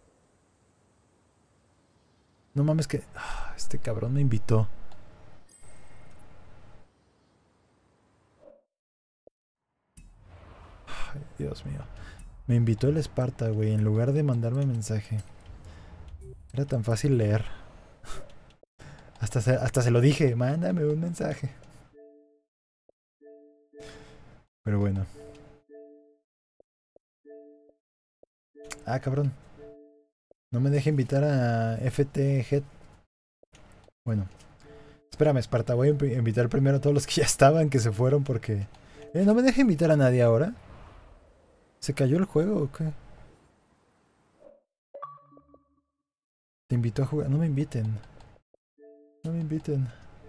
No mames que... Ah, este cabrón me invitó. Ay, Dios mío. Me invitó el Esparta, güey, en lugar de mandarme mensaje. Era tan fácil leer. Hasta se, hasta se lo dije, mándame un mensaje. Pero bueno. Ah, cabrón. No me deje invitar a F T G. Bueno. Espérame, Esparta. Voy a invitar primero a todos los que ya estaban, que se fueron porque... Eh, no me deje invitar a nadie ahora. ¿Se cayó el juego o qué? Te invito a jugar. No me inviten. No me inviten.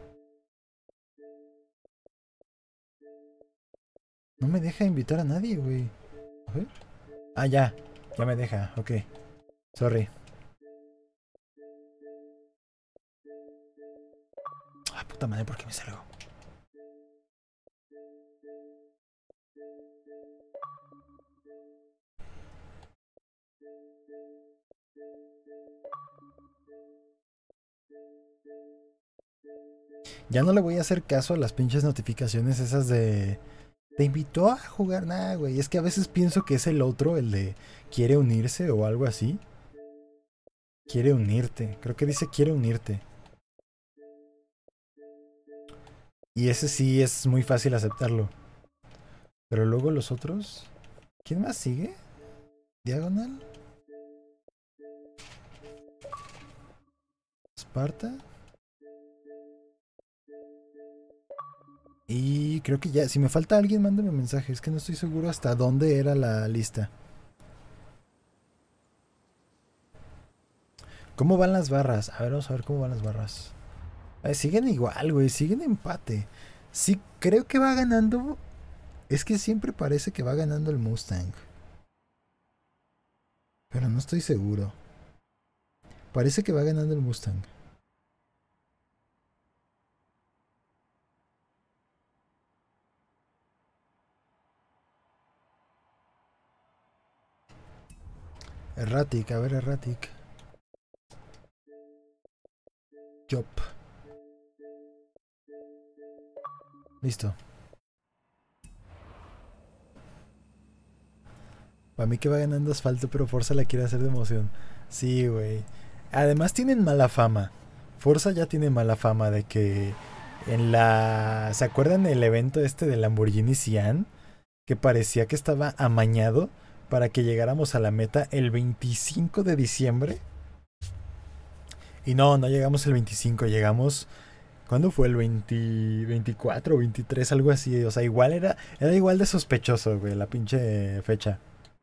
No me deja invitar a nadie, güey. A ver. Ah, ya. Ya me deja. Ok. Sorry. Ah, puta madre, ¿por qué me salgo? Ya no le voy a hacer caso a las pinches notificaciones esas de... Te invitó a jugar, nada, güey. Es que a veces pienso que es el otro, el de quiere unirse o algo así. Quiere unirte. Creo que dice quiere unirte. Y ese sí es muy fácil aceptarlo. Pero luego los otros... ¿Quién más sigue? ¿Diagonal? ¿Esparta? Y creo que ya, si me falta alguien, mándame un mensaje. Es que no estoy seguro hasta dónde era la lista. ¿Cómo van las barras? A ver, vamos a ver cómo van las barras. Eh, siguen igual, güey. Siguen empate. Sí, creo que va ganando. Es que siempre parece que va ganando el Mustang. Pero no estoy seguro. Parece que va ganando el Mustang. Erratic, a ver, Erratic. Job. Listo. Para mí que va ganando asfalto, pero Forza la quiere hacer de emoción. Sí, güey. Además tienen mala fama. Forza ya tiene mala fama de que en la... ¿Se acuerdan del evento este de Lamborghini Sian? Que parecía que estaba amañado para que llegáramos a la meta el veinticinco de diciembre. Y no, no llegamos el veinticinco, llegamos... ¿Cuándo fue? El veinte, veinticuatro, veintitrés, algo así. O sea, igual era, era igual de sospechoso, güey, la pinche fecha.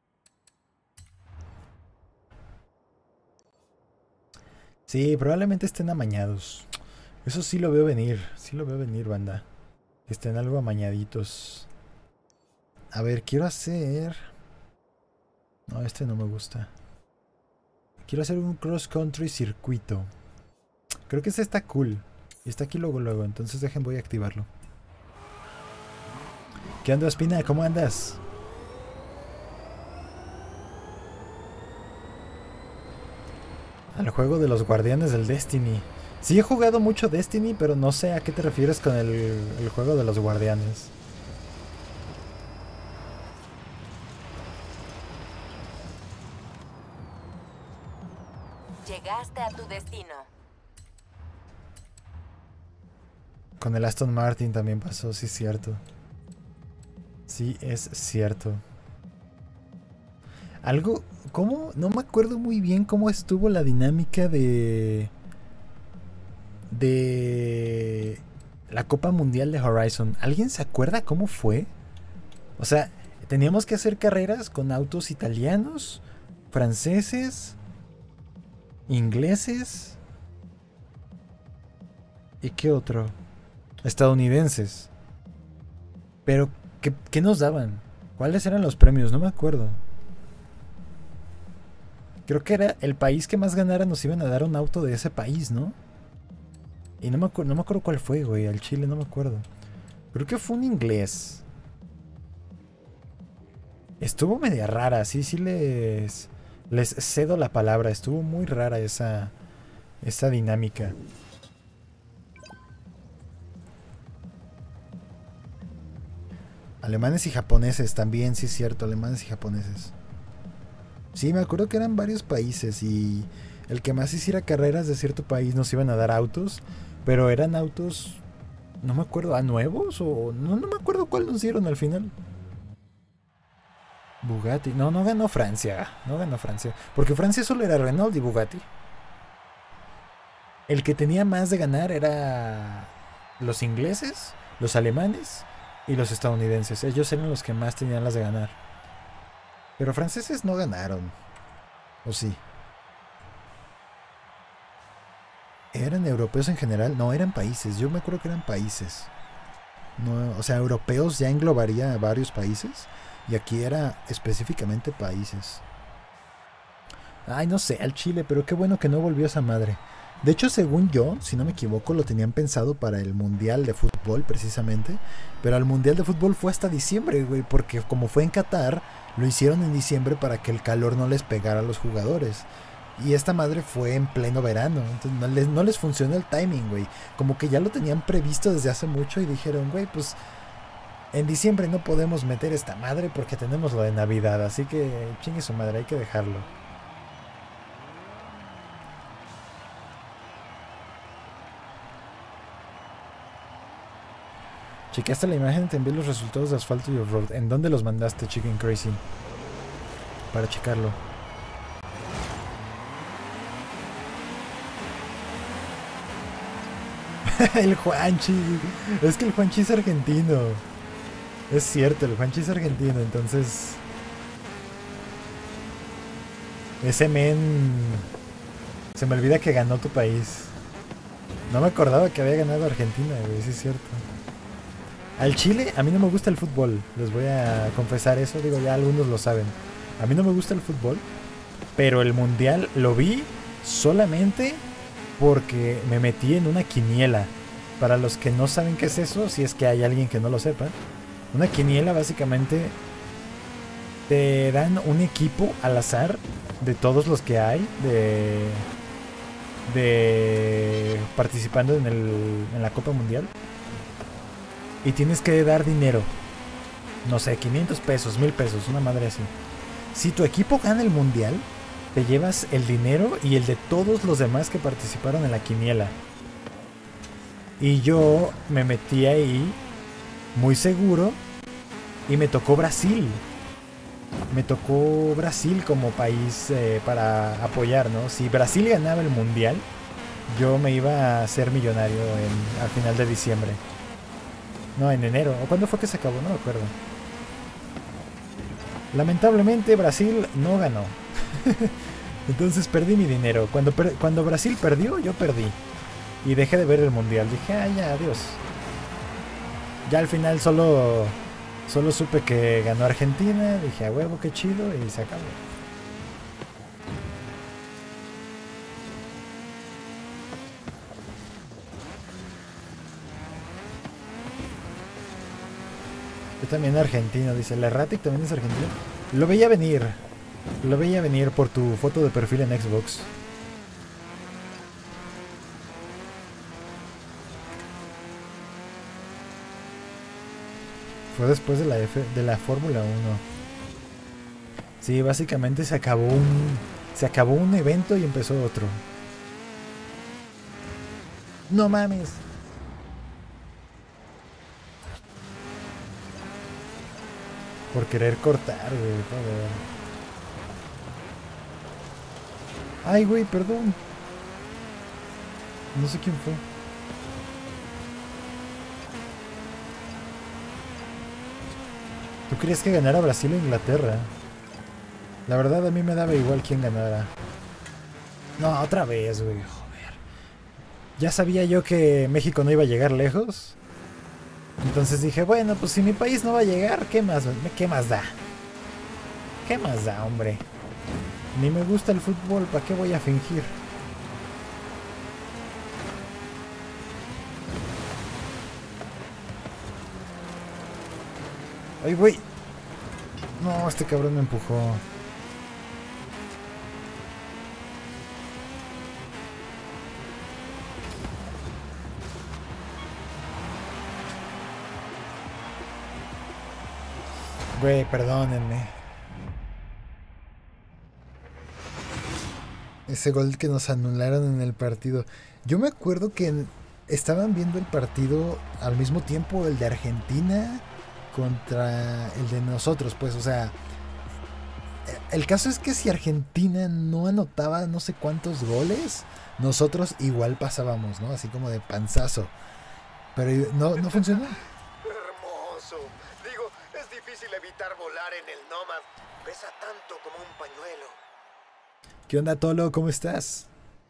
Sí, probablemente estén amañados. Eso sí lo veo venir, sí lo veo venir, banda. Que estén algo amañaditos. A ver, quiero hacer... No, este no me gusta. Quiero hacer un cross country circuito. Creo que este está cool. Y está aquí luego luego, entonces dejen, voy a activarlo. ¿Qué onda, Espina? ¿Cómo andas? Al juego de los guardianes del Destiny. Sí he jugado mucho Destiny, pero no sé a qué te refieres con el, el juego de los guardianes. Llegaste a tu destino. Con el Aston Martin también pasó, sí es cierto. Sí es cierto. Algo, ¿cómo? No me acuerdo muy bien cómo estuvo la dinámica de... De... La Copa Mundial de Horizon. ¿Alguien se acuerda cómo fue? O sea, teníamos que hacer carreras con autos italianos, franceses, ingleses... ¿Y qué otro? Estadounidenses. Pero, ¿qué, qué nos daban? ¿Cuáles eran los premios? No me acuerdo. Creo que era el país que más ganara nos iban a dar un auto de ese país, ¿no? Y no me acuerdo, no me acuerdo cuál fue, güey. Al Chile no me acuerdo. Creo que fue un inglés. Estuvo media rara, sí, sí les... Les cedo la palabra. Estuvo muy rara esa... Esa dinámica. Alemanes y japoneses también, sí es cierto, alemanes y japoneses. Sí, me acuerdo que eran varios países y el que más hiciera carreras de cierto país nos iban a dar autos, pero eran autos, no me acuerdo, ¿a nuevos? O no, no me acuerdo cuál nos dieron al final. Bugatti, no, no ganó Francia, no ganó Francia, porque Francia solo era Renault y Bugatti. El que tenía más de ganar era los ingleses, los alemanes y los estadounidenses. Ellos eran los que más tenían las de ganar. Pero franceses no ganaron. ¿O sí? ¿Eran europeos en general? No, eran países. Yo me acuerdo que eran países. No, o sea, europeos ya englobaría a varios países. Y aquí era específicamente países. Ay, no sé, al Chile, pero qué bueno que no volvió esa madre. De hecho, según yo, si no me equivoco, lo tenían pensado para el Mundial de Fútbol, precisamente. Pero el Mundial de Fútbol fue hasta diciembre, güey, porque como fue en Qatar, lo hicieron en diciembre para que el calor no les pegara a los jugadores. Y esta madre fue en pleno verano, entonces no les, no les funcionó el timing, güey. Como que ya lo tenían previsto desde hace mucho y dijeron, güey, pues en diciembre no podemos meter esta madre porque tenemos lo de Navidad, así que chingue su madre, hay que dejarlo. Chequeaste la imagen, te envié los resultados de asfalto y off-road. ¿En dónde los mandaste, Chicken Crazy? Para checarlo. El Juanchi. Es que el Juanchi es argentino. Es cierto, el Juanchi es argentino, entonces... Ese men... Se me olvida que ganó tu país. No me acordaba que había ganado Argentina, güey, sí es cierto. Al Chile, a mí no me gusta el fútbol. Les voy a confesar eso. Digo, ya algunos lo saben. A mí no me gusta el fútbol. Pero el mundial lo vi solamente porque me metí en una quiniela. Para los que no saben qué es eso, si es que hay alguien que no lo sepa. Una quiniela básicamente te dan un equipo al azar de todos los que hay. De... De... Participando en, el, en la Copa Mundial. Y tienes que dar dinero. No sé, quinientos pesos, mil pesos, una madre así. Si tu equipo gana el mundial, te llevas el dinero y el de todos los demás que participaron en la quiniela. Y yo me metí ahí muy seguro y me tocó Brasil. Me tocó Brasil como país eh, para apoyar, ¿no? Si Brasil ganaba el mundial, yo me iba a ser millonario en, al final de diciembre. No, en enero. ¿O cuándo fue que se acabó? No me acuerdo. Lamentablemente Brasil no ganó. Entonces perdí mi dinero. Cuando, per cuando Brasil perdió, yo perdí. Y dejé de ver el mundial. Dije, ah, ya, adiós. Ya al final solo, solo supe que ganó Argentina. Dije, a huevo, qué chido. Y se acabó. también argentino, dice. La Erratic también es argentino. Lo veía venir. Lo veía venir por tu foto de perfil en Xbox. Fue después de la F, de la Fórmula uno. Sí, básicamente se acabó un se acabó un evento y empezó otro. No mames. Por querer cortar, güey. Joder. Ay, güey, perdón. No sé quién fue. ¿Tú creías que ganara Brasil o Inglaterra? La verdad a mí me daba igual quién ganara. No, otra vez, güey. Joder. Ya sabía yo que México no iba a llegar lejos. Entonces dije, bueno, pues si mi país no va a llegar, ¿qué más, qué más da? ¿Qué más da, hombre? Ni me gusta el fútbol, ¿para qué voy a fingir? ¡Ay, güey! No, este cabrón me empujó. Güey, perdónenme. Ese gol que nos anularon en el partido. Yo me acuerdo que estaban viendo el partido al mismo tiempo, el de Argentina contra el de nosotros, pues, o sea, el caso es que si Argentina no anotaba no sé cuántos goles, nosotros igual pasábamos, ¿no? Así como de panzazo. Pero no, no funcionó. Hermoso. Digo, es difícil evitar volar en el Nomad. Pesa tanto como un pañuelo. ¿Qué onda, Tolo? ¿Cómo estás?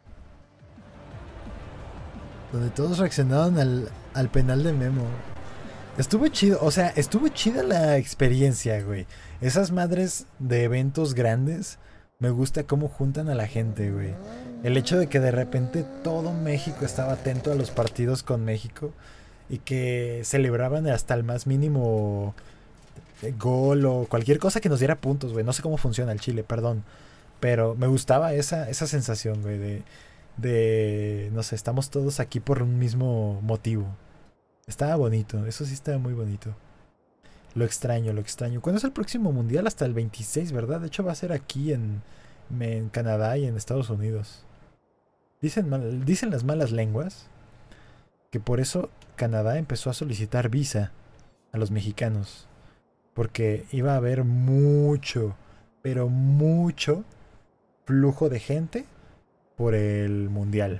Donde todos reaccionaron al, al penal de Memo. Estuvo chido, o sea, estuvo chida la experiencia, güey. Esas madres de eventos grandes, me gusta cómo juntan a la gente, güey. El hecho de que de repente todo México estaba atento a los partidos con México y que celebraban hasta el más mínimo gol o cualquier cosa que nos diera puntos, güey. No sé cómo funciona el Chile, perdón. Pero me gustaba esa, esa sensación, güey, de, de, no sé, estamos todos aquí por un mismo motivo. Estaba bonito, eso sí estaba muy bonito. Lo extraño, lo extraño. ¿Cuándo es el próximo mundial? Hasta el veintiséis, ¿verdad? De hecho va a ser aquí en, en Canadá y en Estados Unidos. Dicen, mal, dicen las malas lenguas que por eso Canadá empezó a solicitar visa a los mexicanos. Porque iba a haber mucho, pero mucho flujo de gente por el mundial.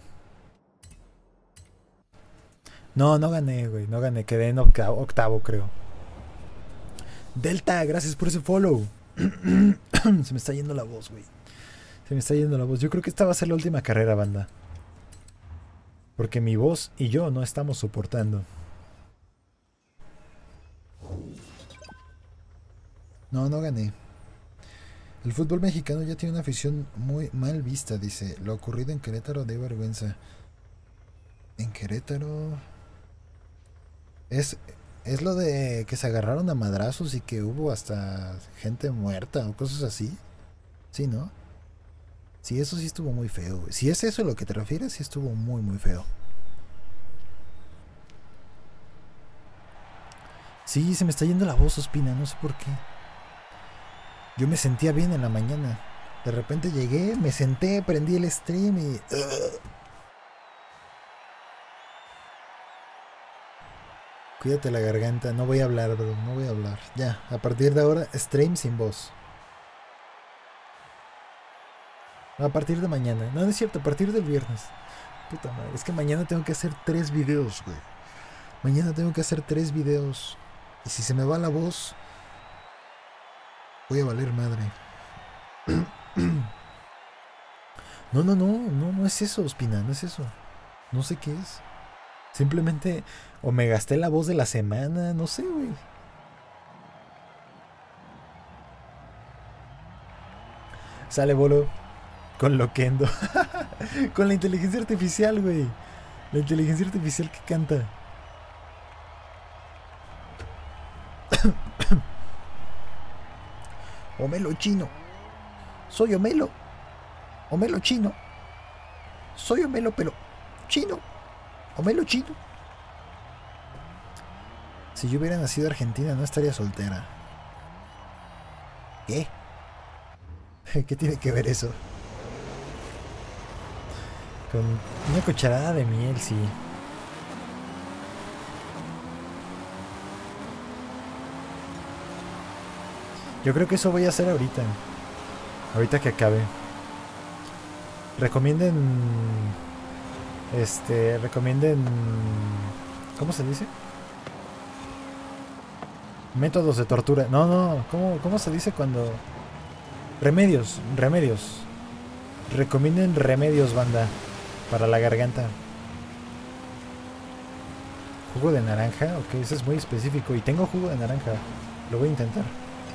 No, no gané, güey. No gané. Quedé en octavo, octavo, creo. Delta, gracias por ese follow. Se me está yendo la voz, güey. Se me está yendo la voz. Yo creo que esta va a ser la última carrera, banda. Porque mi voz y yo no estamos soportando. No, no gané. El fútbol mexicano ya tiene una afición muy mal vista, dice. Lo ocurrido en Querétaro de vergüenza. En Querétaro... Es, es lo de que se agarraron a madrazos y que hubo hasta gente muerta o cosas así. Sí, ¿no? Sí, eso sí estuvo muy feo, güey. Si es eso a lo que te refieres, sí estuvo muy, muy feo. Sí, se me está yendo la voz, Ospina, no sé por qué. Yo me sentía bien en la mañana. De repente llegué, me senté, prendí el stream y... Uh. Cuídate la garganta, no voy a hablar, bro, no voy a hablar. Ya, a partir de ahora, stream sin voz. A partir de mañana. No, no es cierto, a partir del viernes. Puta madre, es que mañana tengo que hacer tres videos, güey. Mañana tengo que hacer tres videos. Y si se me va la voz, voy a valer madre. No, no, no, no, no es eso, Ospina, no es eso. No sé qué es. Simplemente o me gasté la voz de la semana, no sé, güey. Sale bolo con Loquendo. Con la inteligencia artificial, güey. La inteligencia artificial que canta. Homelo chino. Soy Homelo. Homelo chino. Soy Homelo, pero chino. Homelo chino. Si yo hubiera nacido argentina, no estaría soltera. ¿Qué? ¿Qué tiene que ver eso? Con una cucharada de miel, sí. Yo creo que eso voy a hacer ahorita. Ahorita que acabe. Recomienden... Este... Recomienden... ¿Cómo se dice? Métodos de tortura. No, no. ¿Cómo, cómo se dice cuando...? Remedios. Remedios. Recomienden remedios, banda. Para la garganta. Jugo de naranja. Ok, eso es muy específico. Y tengo jugo de naranja. Lo voy a intentar.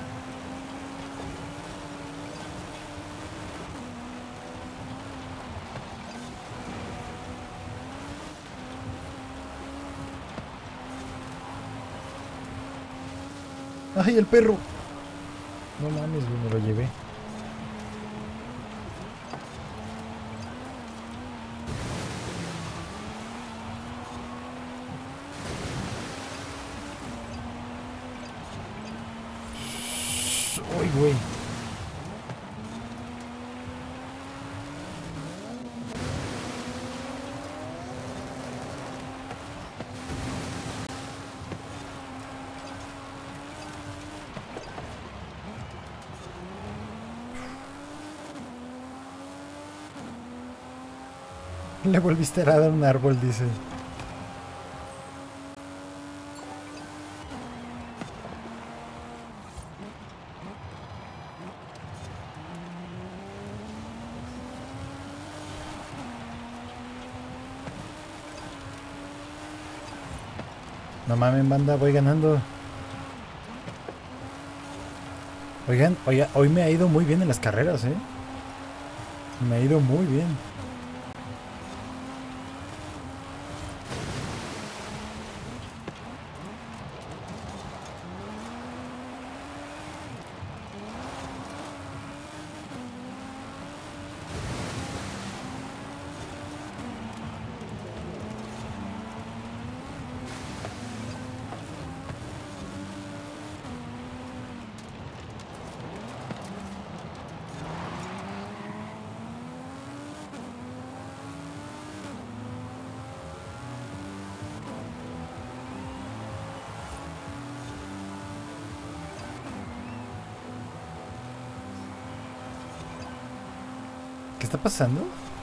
¡Ay, el perro! No mames, güey, me lo llevé. ¡Uy, güey! Le volviste a dar un árbol, dice. No mames, banda, voy ganando. Oigan, oiga, hoy me ha ido muy bien en las carreras, ¿eh? Me ha ido muy bien. ¿Qué está pasando?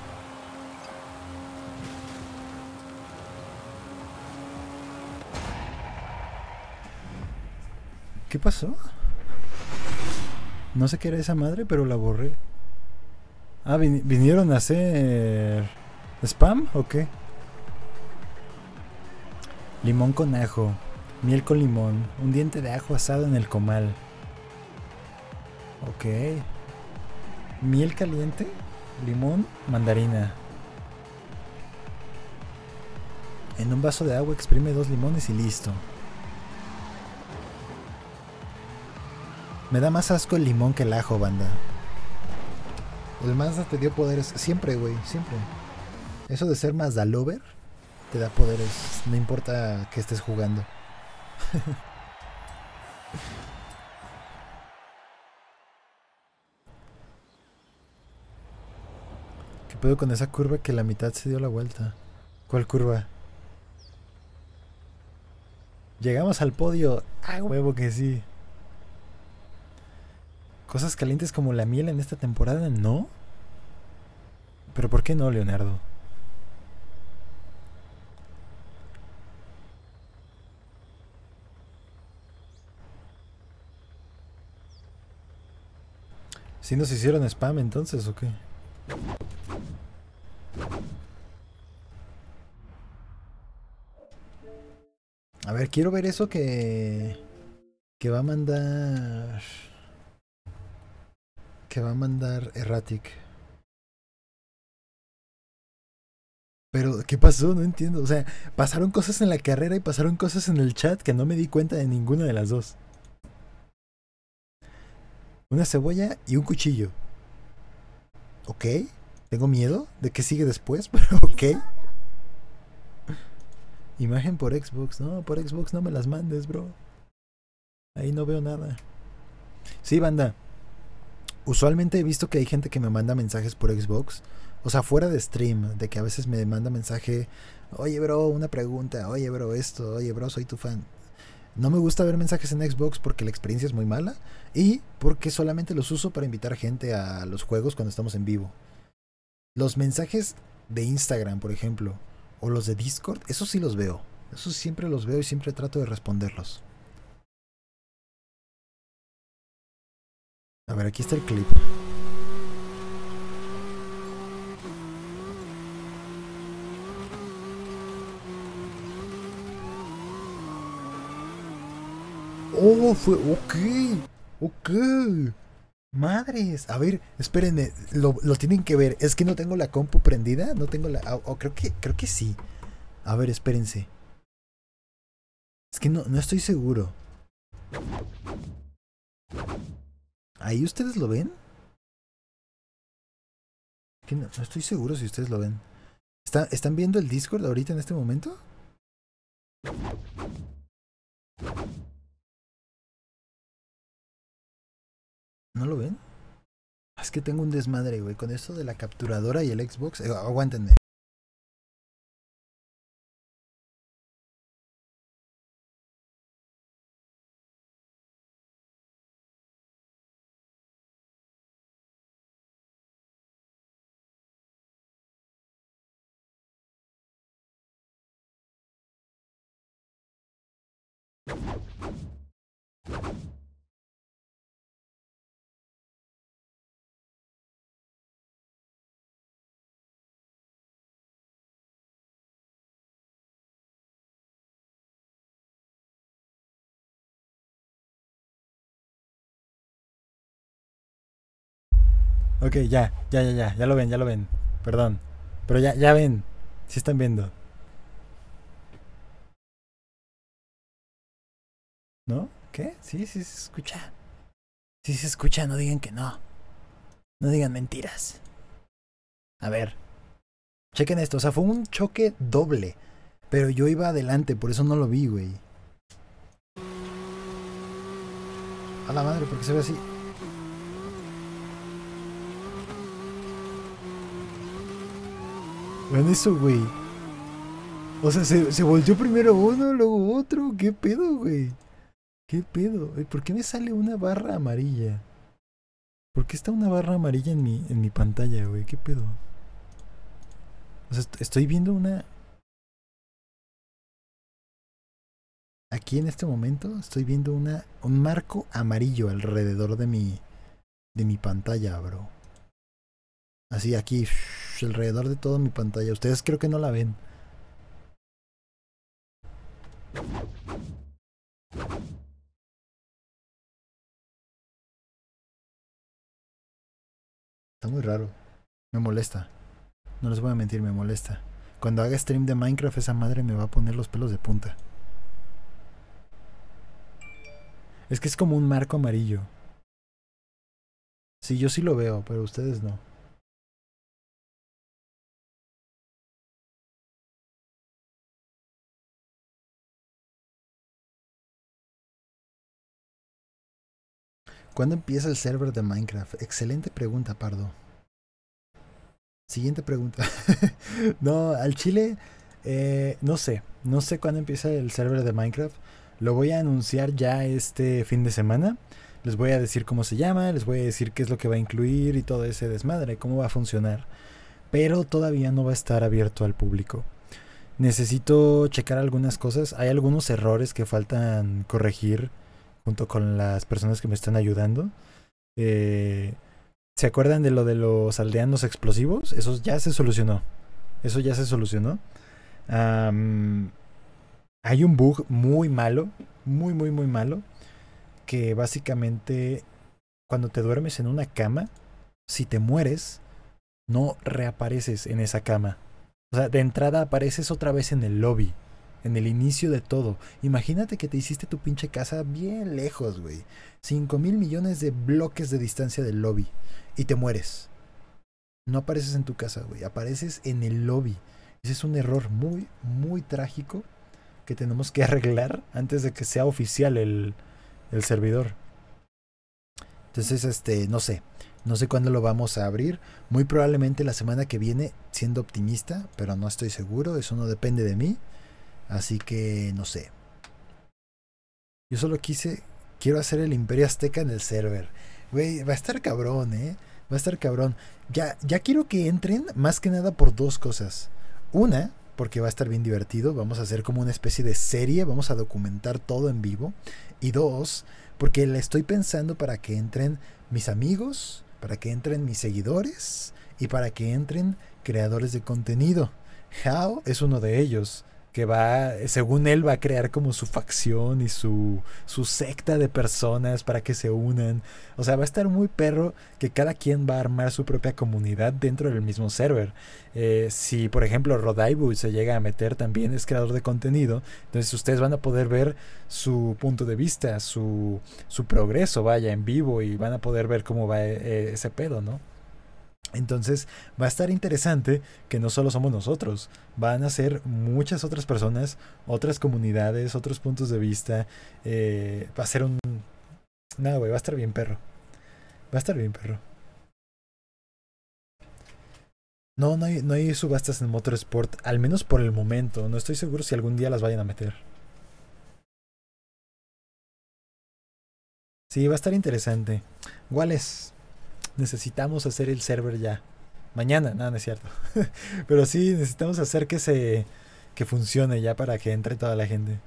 ¿Qué pasó? No sé qué era esa madre, pero la borré. Ah, vin ¿vinieron a hacer spam o qué? Limón con ajo, miel con limón, un diente de ajo asado en el comal. Ok. Miel caliente. Limón, mandarina. En un vaso de agua exprime dos limones y listo. Me da más asco el limón que el ajo, banda. El Mazda te dio poderes. Siempre, güey, siempre. Eso de ser Mazda lover te da poderes. No importa que estés jugando. ¿Qué pedo con esa curva que la mitad se dio la vuelta? ¿Cuál curva? Llegamos al podio. ¡Ah, huevo que sí! Cosas calientes como la miel en esta temporada, ¿no? ¿Pero por qué no, Leonardo? ¿Si nos hicieron spam entonces o qué? A ver, quiero ver eso que... Que va a mandar... Que va a mandar Erratic. Pero, ¿qué pasó? No entiendo. O sea, pasaron cosas en la carrera y pasaron cosas en el chat que no me di cuenta de ninguna de las dos. Una cebolla y un cuchillo. Ok. Tengo miedo de qué sigue después, pero ok. Imagen por Xbox. No, por Xbox no me las mandes, bro. Ahí no veo nada. Sí, banda. Usualmente he visto que hay gente que me manda mensajes por Xbox. O sea, fuera de stream. De que a veces me manda mensaje. Oye, bro, una pregunta. Oye, bro, esto. Oye, bro, soy tu fan. No me gusta ver mensajes en Xbox porque la experiencia es muy mala. Y porque solamente los uso para invitar gente a los juegos cuando estamos en vivo. Los mensajes de Instagram, por ejemplo, o los de Discord, esos sí los veo. Esos siempre los veo y siempre trato de responderlos. A ver, aquí está el clip. Oh, fue... Ok. Ok. Madres. A ver, espérenme. Lo, lo tienen que ver. Es que no tengo la compu prendida. No tengo la... O oh, creo que creo que sí. A ver, espérense. Es que no, no estoy seguro. ¿Ahí ustedes lo ven? Que no, no estoy seguro si ustedes lo ven. ¿Está, ¿Están viendo el Discord ahorita en este momento? ¿No lo ven? Es que tengo un desmadre, güey. Con esto de la capturadora y el Xbox. Eh, aguántenme. Ok, ya, ya, ya, ya. Ya lo ven, ya lo ven. Perdón. Pero ya, ya ven. Sí están viendo. ¿No? ¿Qué? Sí, sí se escucha. Sí se escucha, no digan que no. No digan mentiras. A ver. Chequen esto, o sea, fue un choque doble. Pero yo iba adelante, por eso no lo vi, güey. A la madre, porque se ve así. Vean eso, güey. O sea, se, se volteó primero uno, luego otro. ¿Qué pedo, güey? ¿Qué pedo? ¿Por qué me sale una barra amarilla? ¿Por qué está una barra amarilla en mi, en mi pantalla, güey? ¿Qué pedo? O sea, estoy viendo una... Aquí en este momento estoy viendo una un marco amarillo alrededor de mi de mi pantalla, bro. Así aquí, shh, alrededor de toda mi pantalla. Ustedes creo que no la ven. Está muy raro. Me molesta. No les voy a mentir, me molesta. Cuando haga stream de Minecraft, esa madre me va a poner los pelos de punta. Es que es como un marco amarillo. Sí, yo sí lo veo, pero ustedes no. ¿Cuándo empieza el server de Minecraft? Excelente pregunta, Pardo. Siguiente pregunta. No, al chile, eh, no sé. No sé cuándo empieza el server de Minecraft. Lo voy a anunciar ya este fin de semana. Les voy a decir cómo se llama, les voy a decir qué es lo que va a incluir y todo ese desmadre, cómo va a funcionar. Pero todavía no va a estar abierto al público. Necesito checar algunas cosas. Hay algunos errores que faltan corregir junto con las personas que me están ayudando. Eh... ¿Se acuerdan de lo de los aldeanos explosivos? Eso ya se solucionó. Eso ya se solucionó. Um, hay un bug muy malo. Muy, muy, muy malo. Que básicamente cuando te duermes en una cama, si te mueres, no reapareces en esa cama. O sea, de entrada apareces otra vez en el lobby. en el inicio de todo. Imagínate que te hiciste tu pinche casa bien lejos, güey. Cinco mil millones de bloques de distancia del lobby. Y te mueres. No apareces en tu casa, güey. Apareces en el lobby. Ese es un error muy, muy trágico que tenemos que arreglar antes de que sea oficial el, el servidor. Entonces, este, no sé. No sé cuándo lo vamos a abrir. Muy probablemente la semana que viene, siendo optimista, pero no estoy seguro. Eso no depende de mí. Así que, no sé. Yo solo quise, quiero hacer el Imperio Azteca en el server. Güey, va a estar cabrón, ¿eh? Va a estar cabrón. Ya, ya quiero que entren más que nada por dos cosas. Una, porque va a estar bien divertido. Vamos a hacer como una especie de serie. Vamos a documentar todo en vivo. Y dos, porque la estoy pensando para que entren mis amigos, para que entren mis seguidores y para que entren creadores de contenido. Hao es uno de ellos, que va, según él, va a crear como su facción y su, su secta de personas para que se unan. O sea, va a estar muy perro que cada quien va a armar su propia comunidad dentro del mismo server. Eh, si, por ejemplo, Rodaibu se llega a meter, también es creador de contenido, entonces ustedes van a poder ver su punto de vista, su, su progreso, vaya, en vivo, y van a poder ver cómo va eh, ese pedo, ¿no? Entonces va a estar interesante que no solo somos nosotros, van a ser muchas otras personas, otras comunidades, otros puntos de vista. Eh, va a ser un... Nada, güey, va a estar bien perro. Va a estar bien perro. No, no hay, no hay subastas en Motorsport, al menos por el momento. No estoy seguro si algún día las vayan a meter. Sí, va a estar interesante. Iguales. Necesitamos hacer el server ya. Mañana, no, no es cierto. Pero sí, necesitamos hacer que se que funcione ya para que entre toda la gente.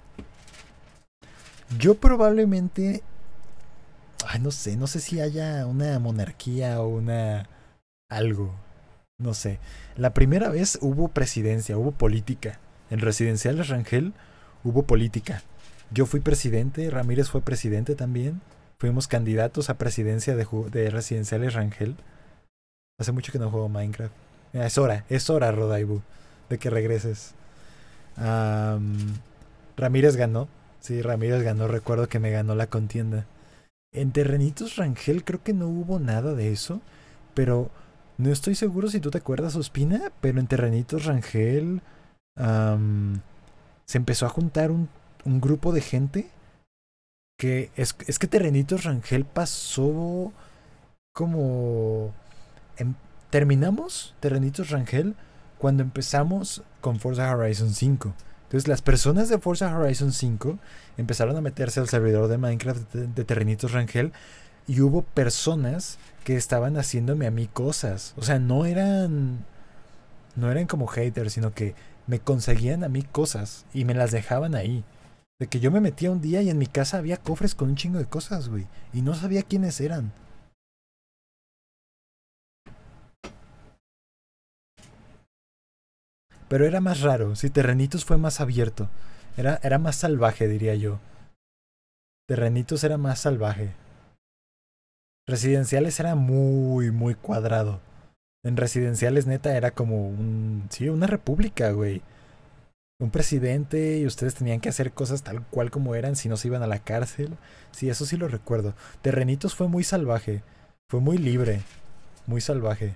Yo probablemente... Ay, no sé, no sé si haya una monarquía o una... algo. No sé. La primera vez hubo presidencia, hubo política. En Residenciales Rangel hubo política. Yo fui presidente, Ramírez fue presidente también. Fuimos candidatos a presidencia de, de Residenciales Rangel. Hace mucho que no juego Minecraft. Es hora, es hora, Rodaibu, de que regreses. Um, Ramírez ganó. Sí, Ramírez ganó. Recuerdo que me ganó la contienda. En Terrenitos Rangel creo que no hubo nada de eso. Pero no estoy seguro si tú te acuerdas, Ospina. Pero en Terrenitos Rangel um, se empezó a juntar un, un grupo de gente. Que es, es que Terrenitos Rangel pasó como... En, terminamos Terrenitos Rangel cuando empezamos con Forza Horizon cinco. Entonces las personas de Forza Horizon cinco empezaron a meterse al servidor de Minecraft de, de Terrenitos Rangel. Y hubo personas que estaban haciéndome a mí cosas. O sea, no eran... No eran como haters, sino que me conseguían a mí cosas y me las dejaban ahí. De que yo me metía un día y en mi casa había cofres con un chingo de cosas, güey. Y no sabía quiénes eran. Pero era más raro. Sí, Terrenitos fue más abierto. Era, era más salvaje, diría yo. Terrenitos era más salvaje. Residenciales era muy, muy cuadrado. En Residenciales, neta, era como un... Sí, una república, güey. Un presidente y ustedes tenían que hacer cosas tal cual como eran, si no se iban a la cárcel. Sí, eso sí lo recuerdo. Terrenitos fue muy salvaje. Fue muy libre. Muy salvaje.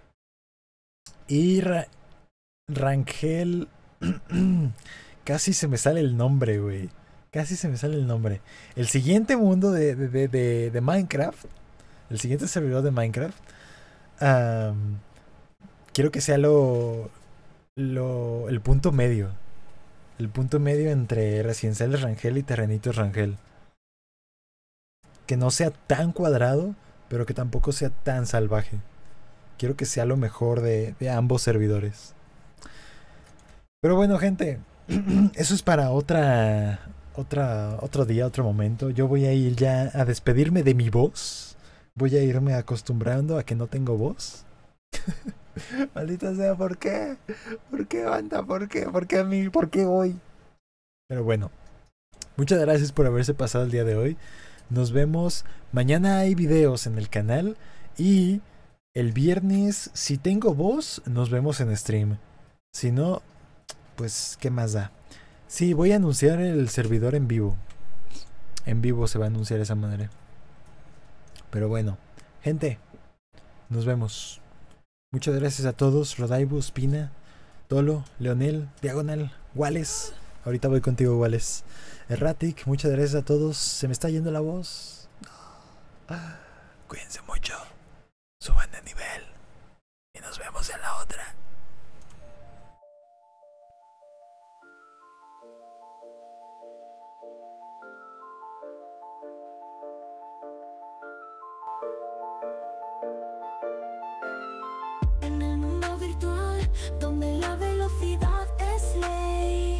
Y Ra Rangel... Casi se me sale el nombre, güey. Casi se me sale el nombre. El siguiente mundo de, de, de, de, de Minecraft. El siguiente servidor de Minecraft. Um, quiero que sea lo, lo... El punto medio. El punto medio entre Residenciales Rangel y Terrenitos Rangel. Que no sea tan cuadrado, pero que tampoco sea tan salvaje. Quiero que sea lo mejor de, de ambos servidores. Pero bueno, gente, eso es para otra, otra, otro día, otro momento. Yo voy a ir ya a despedirme de mi voz. Voy a irme acostumbrando a que no tengo voz. Maldita sea, ¿por qué? ¿Por qué, banda? ¿Por qué? ¿Por qué a mí? ¿Por qué hoy? Pero bueno, muchas gracias por haberse pasado el día de hoy. Nos vemos. Mañana hay videos en el canal. Y el viernes, si tengo voz, nos vemos en stream. Si no, pues, ¿qué más da? Sí, voy a anunciar el servidor en vivo. En vivo se va a anunciar esa madre. Pero bueno, gente, nos vemos. Muchas gracias a todos. Rodaibus, Pina, Tolo, Leonel, Diagonal, Wales. Ahorita voy contigo, Wales. Erratic, muchas gracias a todos. Se me está yendo la voz. Cuídense mucho. Suban de nivel. Y nos vemos en la otra. En el mundo virtual, donde la velocidad es ley,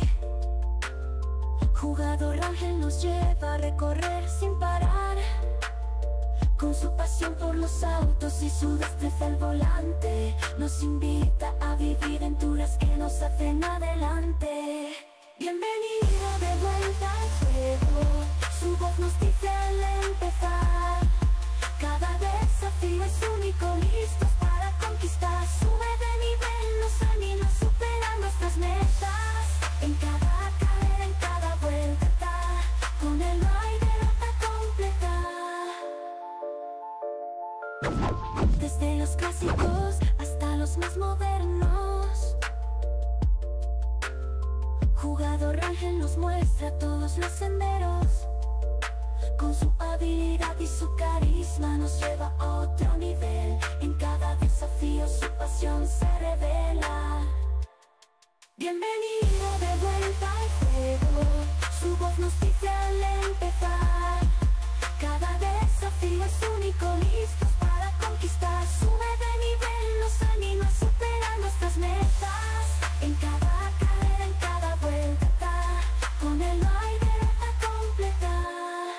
Jugador Ángel nos lleva a recorrer sin parar. Con su pasión por los autos y su destreza al volante, nos invita a vivir aventuras que nos hacen adelante. Bienvenido de vuelta al juego, su voz nos dice al empezar. Cada desafío es único, listos para conquistar. Sube de nivel, nos anima a superar nuestras metas. En cada carrera, en cada vuelta, con el rider a completar. Desde los clásicos hasta los más modernos, Jugador Ángel nos muestra todos los senderos. Con su habilidad y su carisma nos lleva a otro nivel. En cada desafío su pasión se revela. Bienvenido de vuelta al juego, su voz nos dice al empezar. Cada desafío es único, listos para conquistar. Sube de nivel, nos anima a superar nuestras metas. En cada carrera, en cada vuelta, con el rider a completar.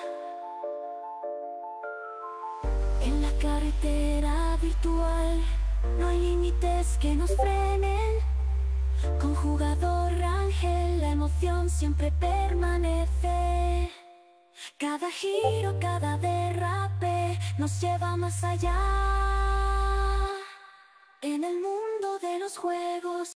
En la carretera virtual no hay límites que nos frenen. Con Jugador Ángel la emoción siempre permanece. Cada giro, cada derrape nos lleva más allá. En el mundo de los juegos